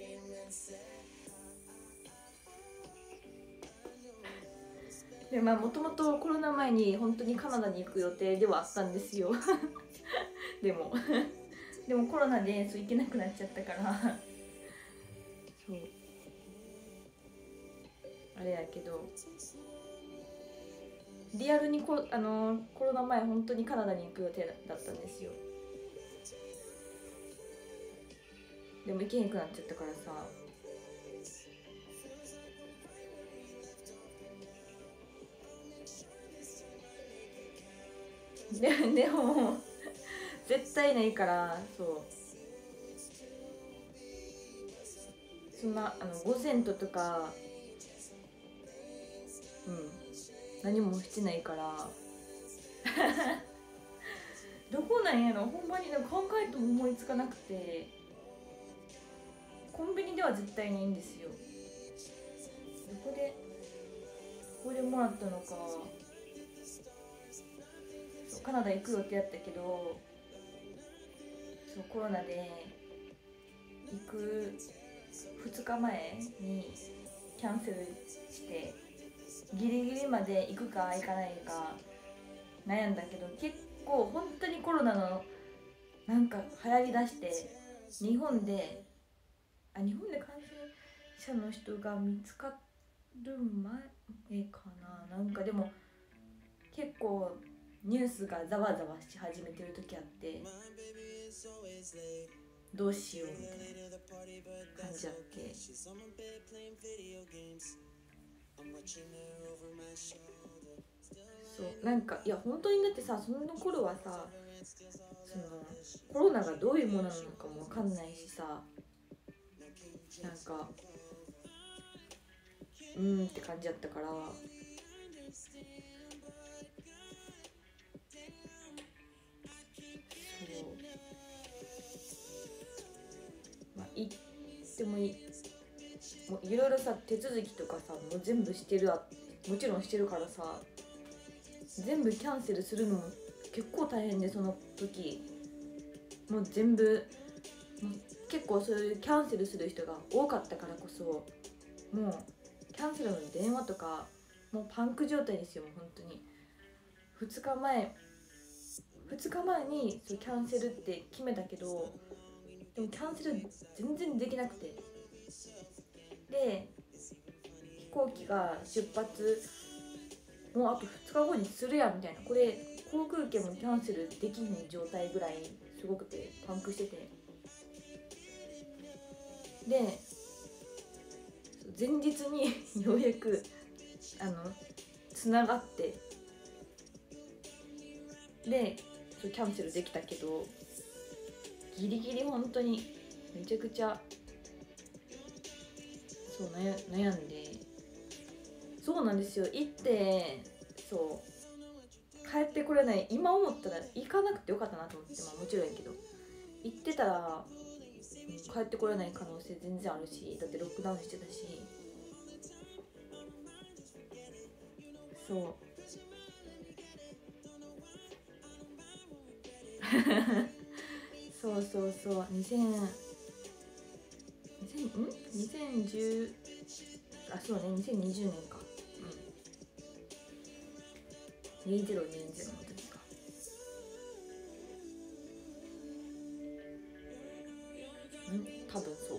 でまあもともとコロナ前に本当にカナダに行く予定ではあったんですよ。でもでもコロナでそう行けなくなっちゃったからそうあれやけど、リアルにコロナ前本当にカナダに行く予定だったんですよ。でも行けへんくなっちゃったからさ。でも絶対ないから。そうそんな5セントとか何もしてないからどこなんやろ、ほんまに考えても思いつかなくて。コンビニでは絶対ないんですよ。どこでもらったのか。そうカナダ行く予定やったけど、そうコロナで行く2日前にキャンセルして、ギリギリまで行くか行かないか悩んだけど、結構本当にコロナのなんか流行りだして、日本で感染者の人が見つかる前かな。なんかでも結構ニュースがざわざわし始めてる時あって、どうしようみたいな感じあって。そうなんかいや本当に、だってさ、その頃はさ、そのコロナがどういうものなのかも分かんないしさ、なんかって感じだったから。 行ってもいい、もういろいろさ手続きとかさもう全部してるわ、もちろんしてるからさ、全部キャンセルするのも結構大変で、その時もう全部もう結構そういうキャンセルする人が多かったからこそ、もうキャンセルの電話とかもうパンク状態ですよ。もう本当に2日前にそうキャンセルって決めたけど、でもキャンセル全然できなくて、で飛行機が出発もうあと2日後にするやんみたいな、これ航空券もキャンセルできひん状態ぐらいすごくてパンクしてて、で前日にようやくつながって、でキャンセルできたけど、ギリギリ本当にめちゃくちゃそう悩んで、そうなんですよ。行ってそう帰ってこれない、今思ったら行かなくてよかったなと思って、まあもちろんやけど行ってたら、帰ってこれない可能性全然あるし、だってロックダウンしてたし、そうそうそうそう2010、あそうね2020年か、2020の時か。多分そう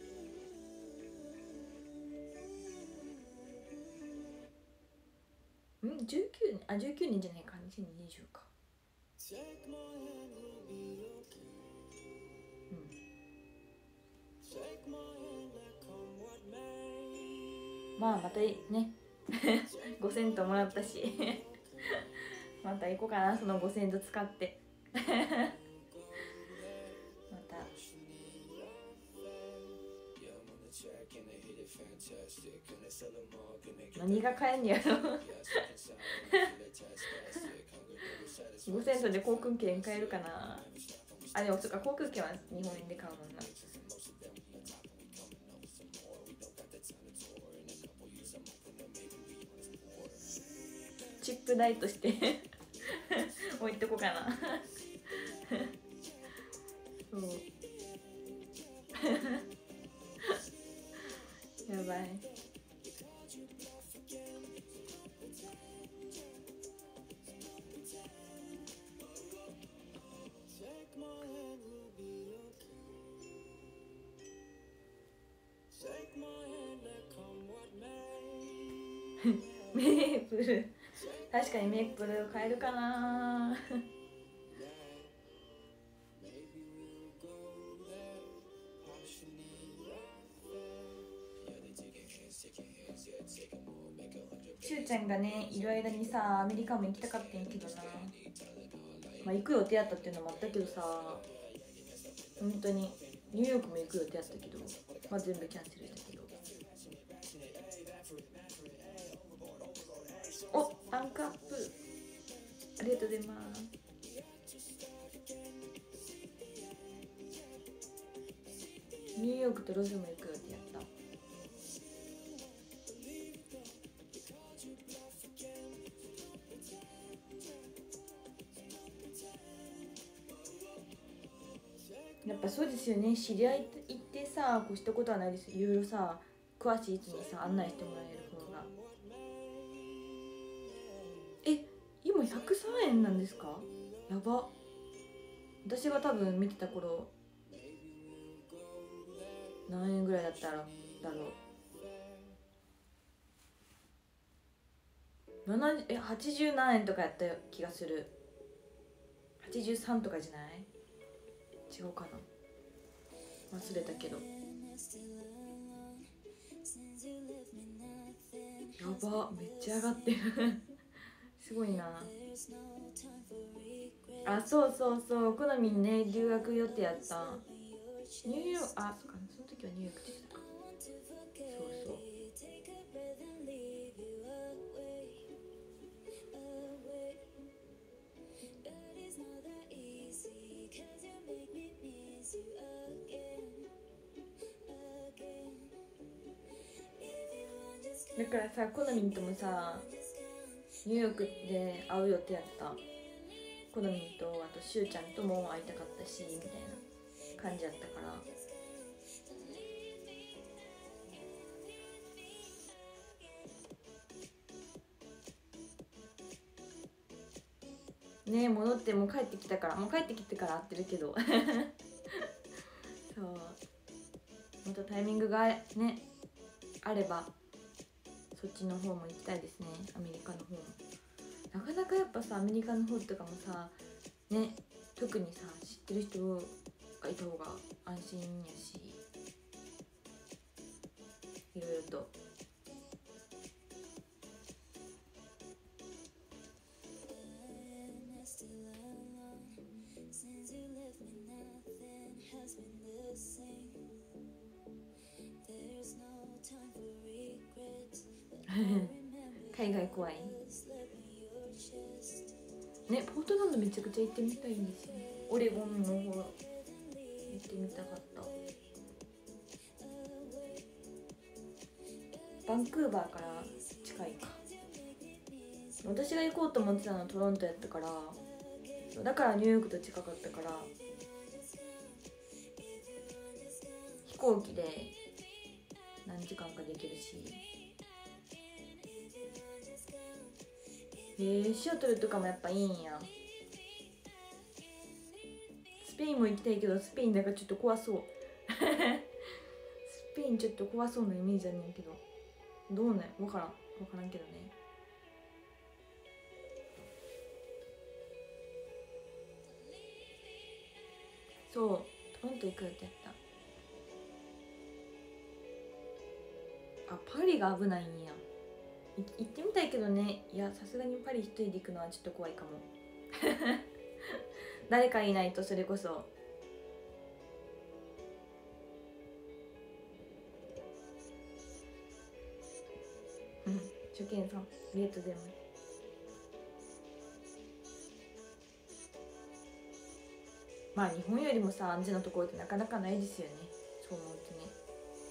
。19年、あ19年じゃないか、2020か。まあまたね5セントもらったしまた行こうかな、その5セント使ってまた何が買えんねやろ5セントで航空券買えるかなあ。でもそっか、航空券は日本円で買うもんな。チップ代として置いとこうかなそうやばい。メープル、確かにメープル買えるかなしゅうちゃんがねいる間にさ、アメリカも行きたかったんやけどな、まあ行く予定やったっていうのもあったけどさ、本当にニューヨークも行く予定やったけど、まあ全部キャンセルしたけど。お、アンクアップありがとうございます。ニューヨークとロスも行く予定やった。やっぱそうですよね、知り合い行ってさ越したことはないです。いろいろさ詳しい人にさ案内してもらえる方が。今103円なんですか？やば。私が多分見てた頃何円ぐらいだったらだろう。80何円とかやった気がする。83とかじゃない？違うかな、忘れたけど。やば、めっちゃ上がってるすごいな。あ、そうそうそう、好みにね留学予定やった。ニューヨーク、あ、そっか、その時はニューヨークって言ってたか。そうそう。 だからさ、コナミンともさニューヨークで会う予定やった。コナミンとあとしゅうちゃんとも会いたかったしみたいな感じやったからね。戻ってもう帰ってきたから、もう帰ってきてから会ってるけどそう、またタイミングがねあればそっちの方も行きたいですね。アメリカの方もなかなかやっぱさ、アメリカの方とかもさね、特にさ知ってる人がいた方が安心やし、いろいろと海外怖いね。ポートランドめちゃくちゃ行ってみたいんですよ。オレゴンの方行ってみたかった。バンクーバーから近いか。私が行こうと思ってたのはトロントやったから、だからニューヨークと近かったから飛行機で何時間かできるし、シアトルとかもやっぱいいんや。スペインも行きたいけど、スペインなんかちょっと怖そうスペインちょっと怖そうなイメージあるんやけど、どうね、分からんけどね。そう、トロント行く予定やった。あ、パリが危ないんや。行ってみたいけどね。いや、さすがにパリ一人で行くのはちょっと怖いかも誰かいないと。それこそ初見さんありがとうございます。まあ日本よりもさ安全なところってなかなかないですよね。そう思うとね。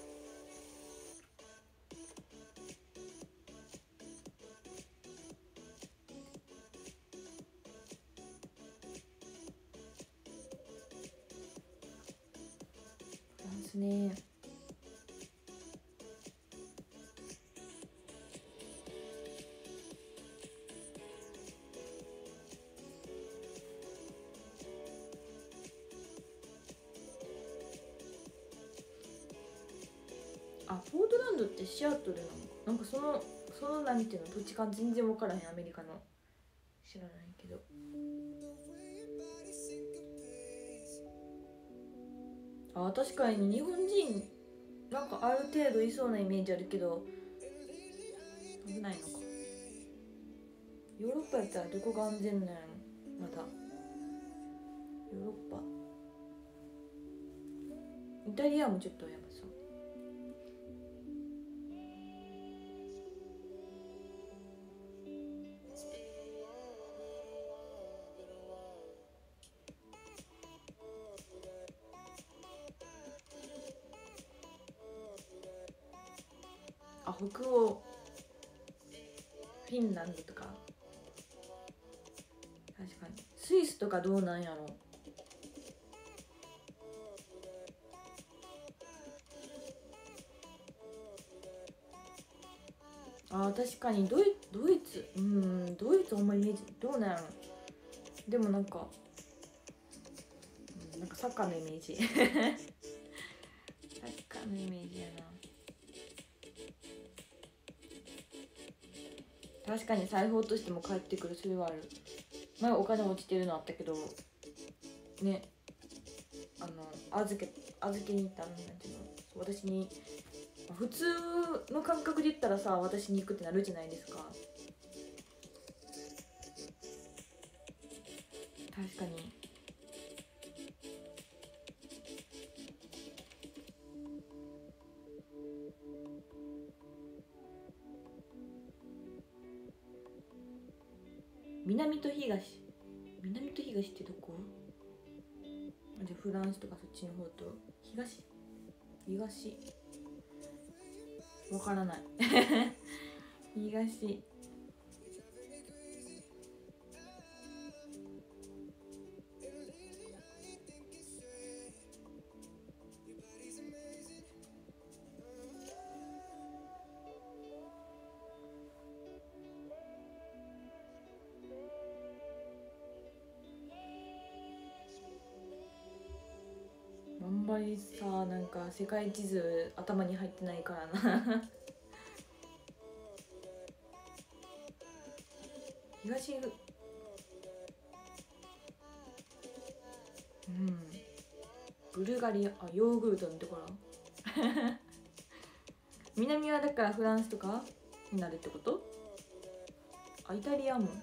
フランスね。あ、ポートランドってシアトルなの？なんかその何ていうの土地勘全然分からへん。アメリカの知らないけど。あ、確かに日本人なんかある程度いそうなイメージあるけど危ないのか。ヨーロッパやったらどこが安全なんやろ。まだヨーロッパ、イタリアもちょっとやばそう。あ、北欧フィンランドとか。確かにスイスとかどうなんやろ。あ、確かにドイツ、ドイツあんまりイメージどうなんやろ。でもなんか、なんかサッカーのイメージサッカーのイメージやな。確かに財布落としても帰ってくる。それはある。前お金落ちてるのあったけどね、預けに行ったんだけど、私に普通の感覚で言ったらさ、私に行くってなるじゃないですか。確かに。南と東ってどこ？じゃあフランスとかそっちの方と東わからない東。あんまりさ、なんか世界地図頭に入ってないからな東、ブルガリア、ヨーグルトのところ南はだからフランスとかになるってこと？イタリアも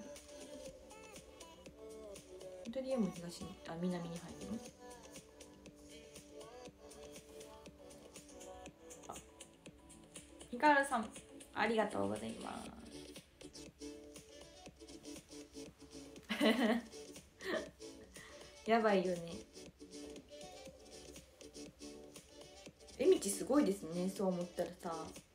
東に、南に入るの？ヒカルさん、ありがとうございますやばいよね。えみちすごいですね、そう思ったらさ。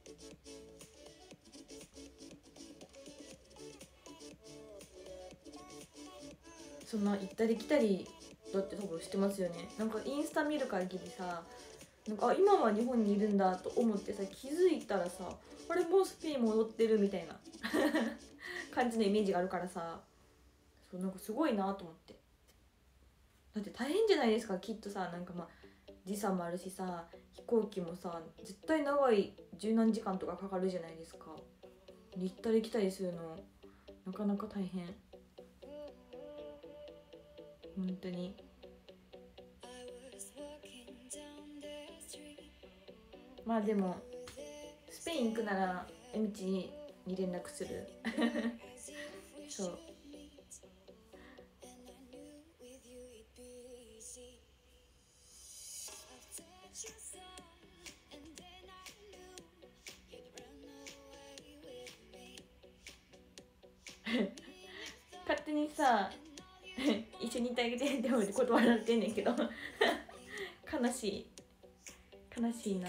そんな行ったり来たりだって多分してますよね。なんかインスタ見る限りさ、なんか今は日本にいるんだと思ってさ、気づいたらさ、あれもうスペイン戻ってるみたいな感じのイメージがあるからさ、そうなんかすごいなと思って。だって大変じゃないですか、きっとさ。なんか時差もあるしさ、飛行機もさ絶対長い十何時間とかかかるじゃないですか。行ったり来たりするのなかなか大変、本当に。でもスペイン行くならえみちに連絡するそう勝手にさ一緒にいてあげてって思って断られてんねんけど悲しいな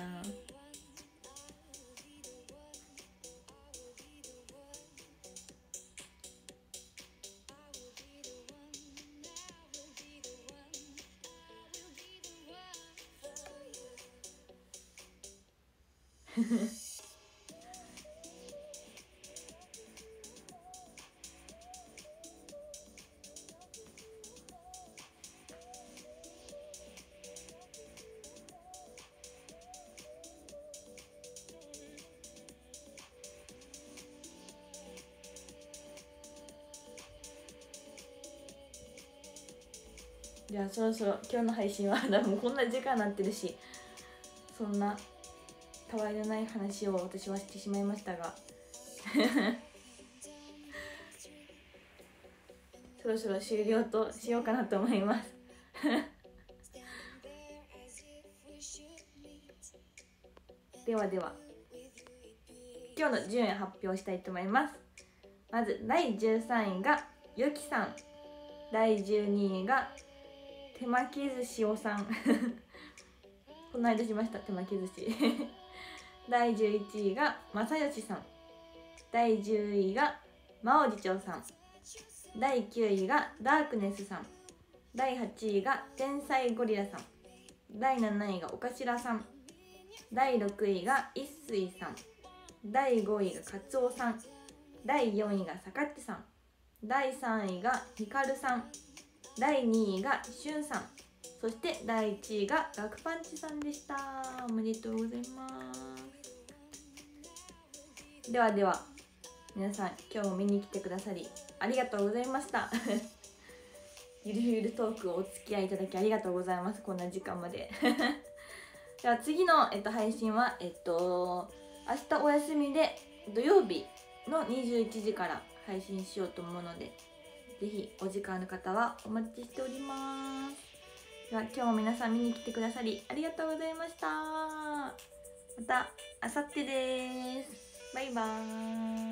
じゃあそろそろ今日の配信は多分こんな時間になってるし、そんなたわいのない話を私はしてしまいましたがそろそろ終了としようかなと思いますではでは今日の順位を発表したいと思います。まず第13位がゆきさん、第12位が手巻き寿司おさんこの間しました、手巻き寿司第11位が正義さん、第10位がまおじちょうさん、第9位がダークネスさん、第8位が天才ゴリラさん、第7位がおかしらさん、第6位が一水さん、第5位がかつおさん、第4位がさかっちさん、第3位がひかるさん、第2位がしゅんさん、そして第1位がガクパンチさんでした。おめでとうございます。ではでは皆さん、今日も見に来てくださりありがとうございましたゆるゆるトークをお付き合いいただきありがとうございます。こんな時間まででは次の、配信は明日お休みで土曜日の21時から配信しようと思うので、ぜひお時間の方はお待ちしております。では今日も皆さん見に来てくださりありがとうございました。また明後日です。バイバーイ。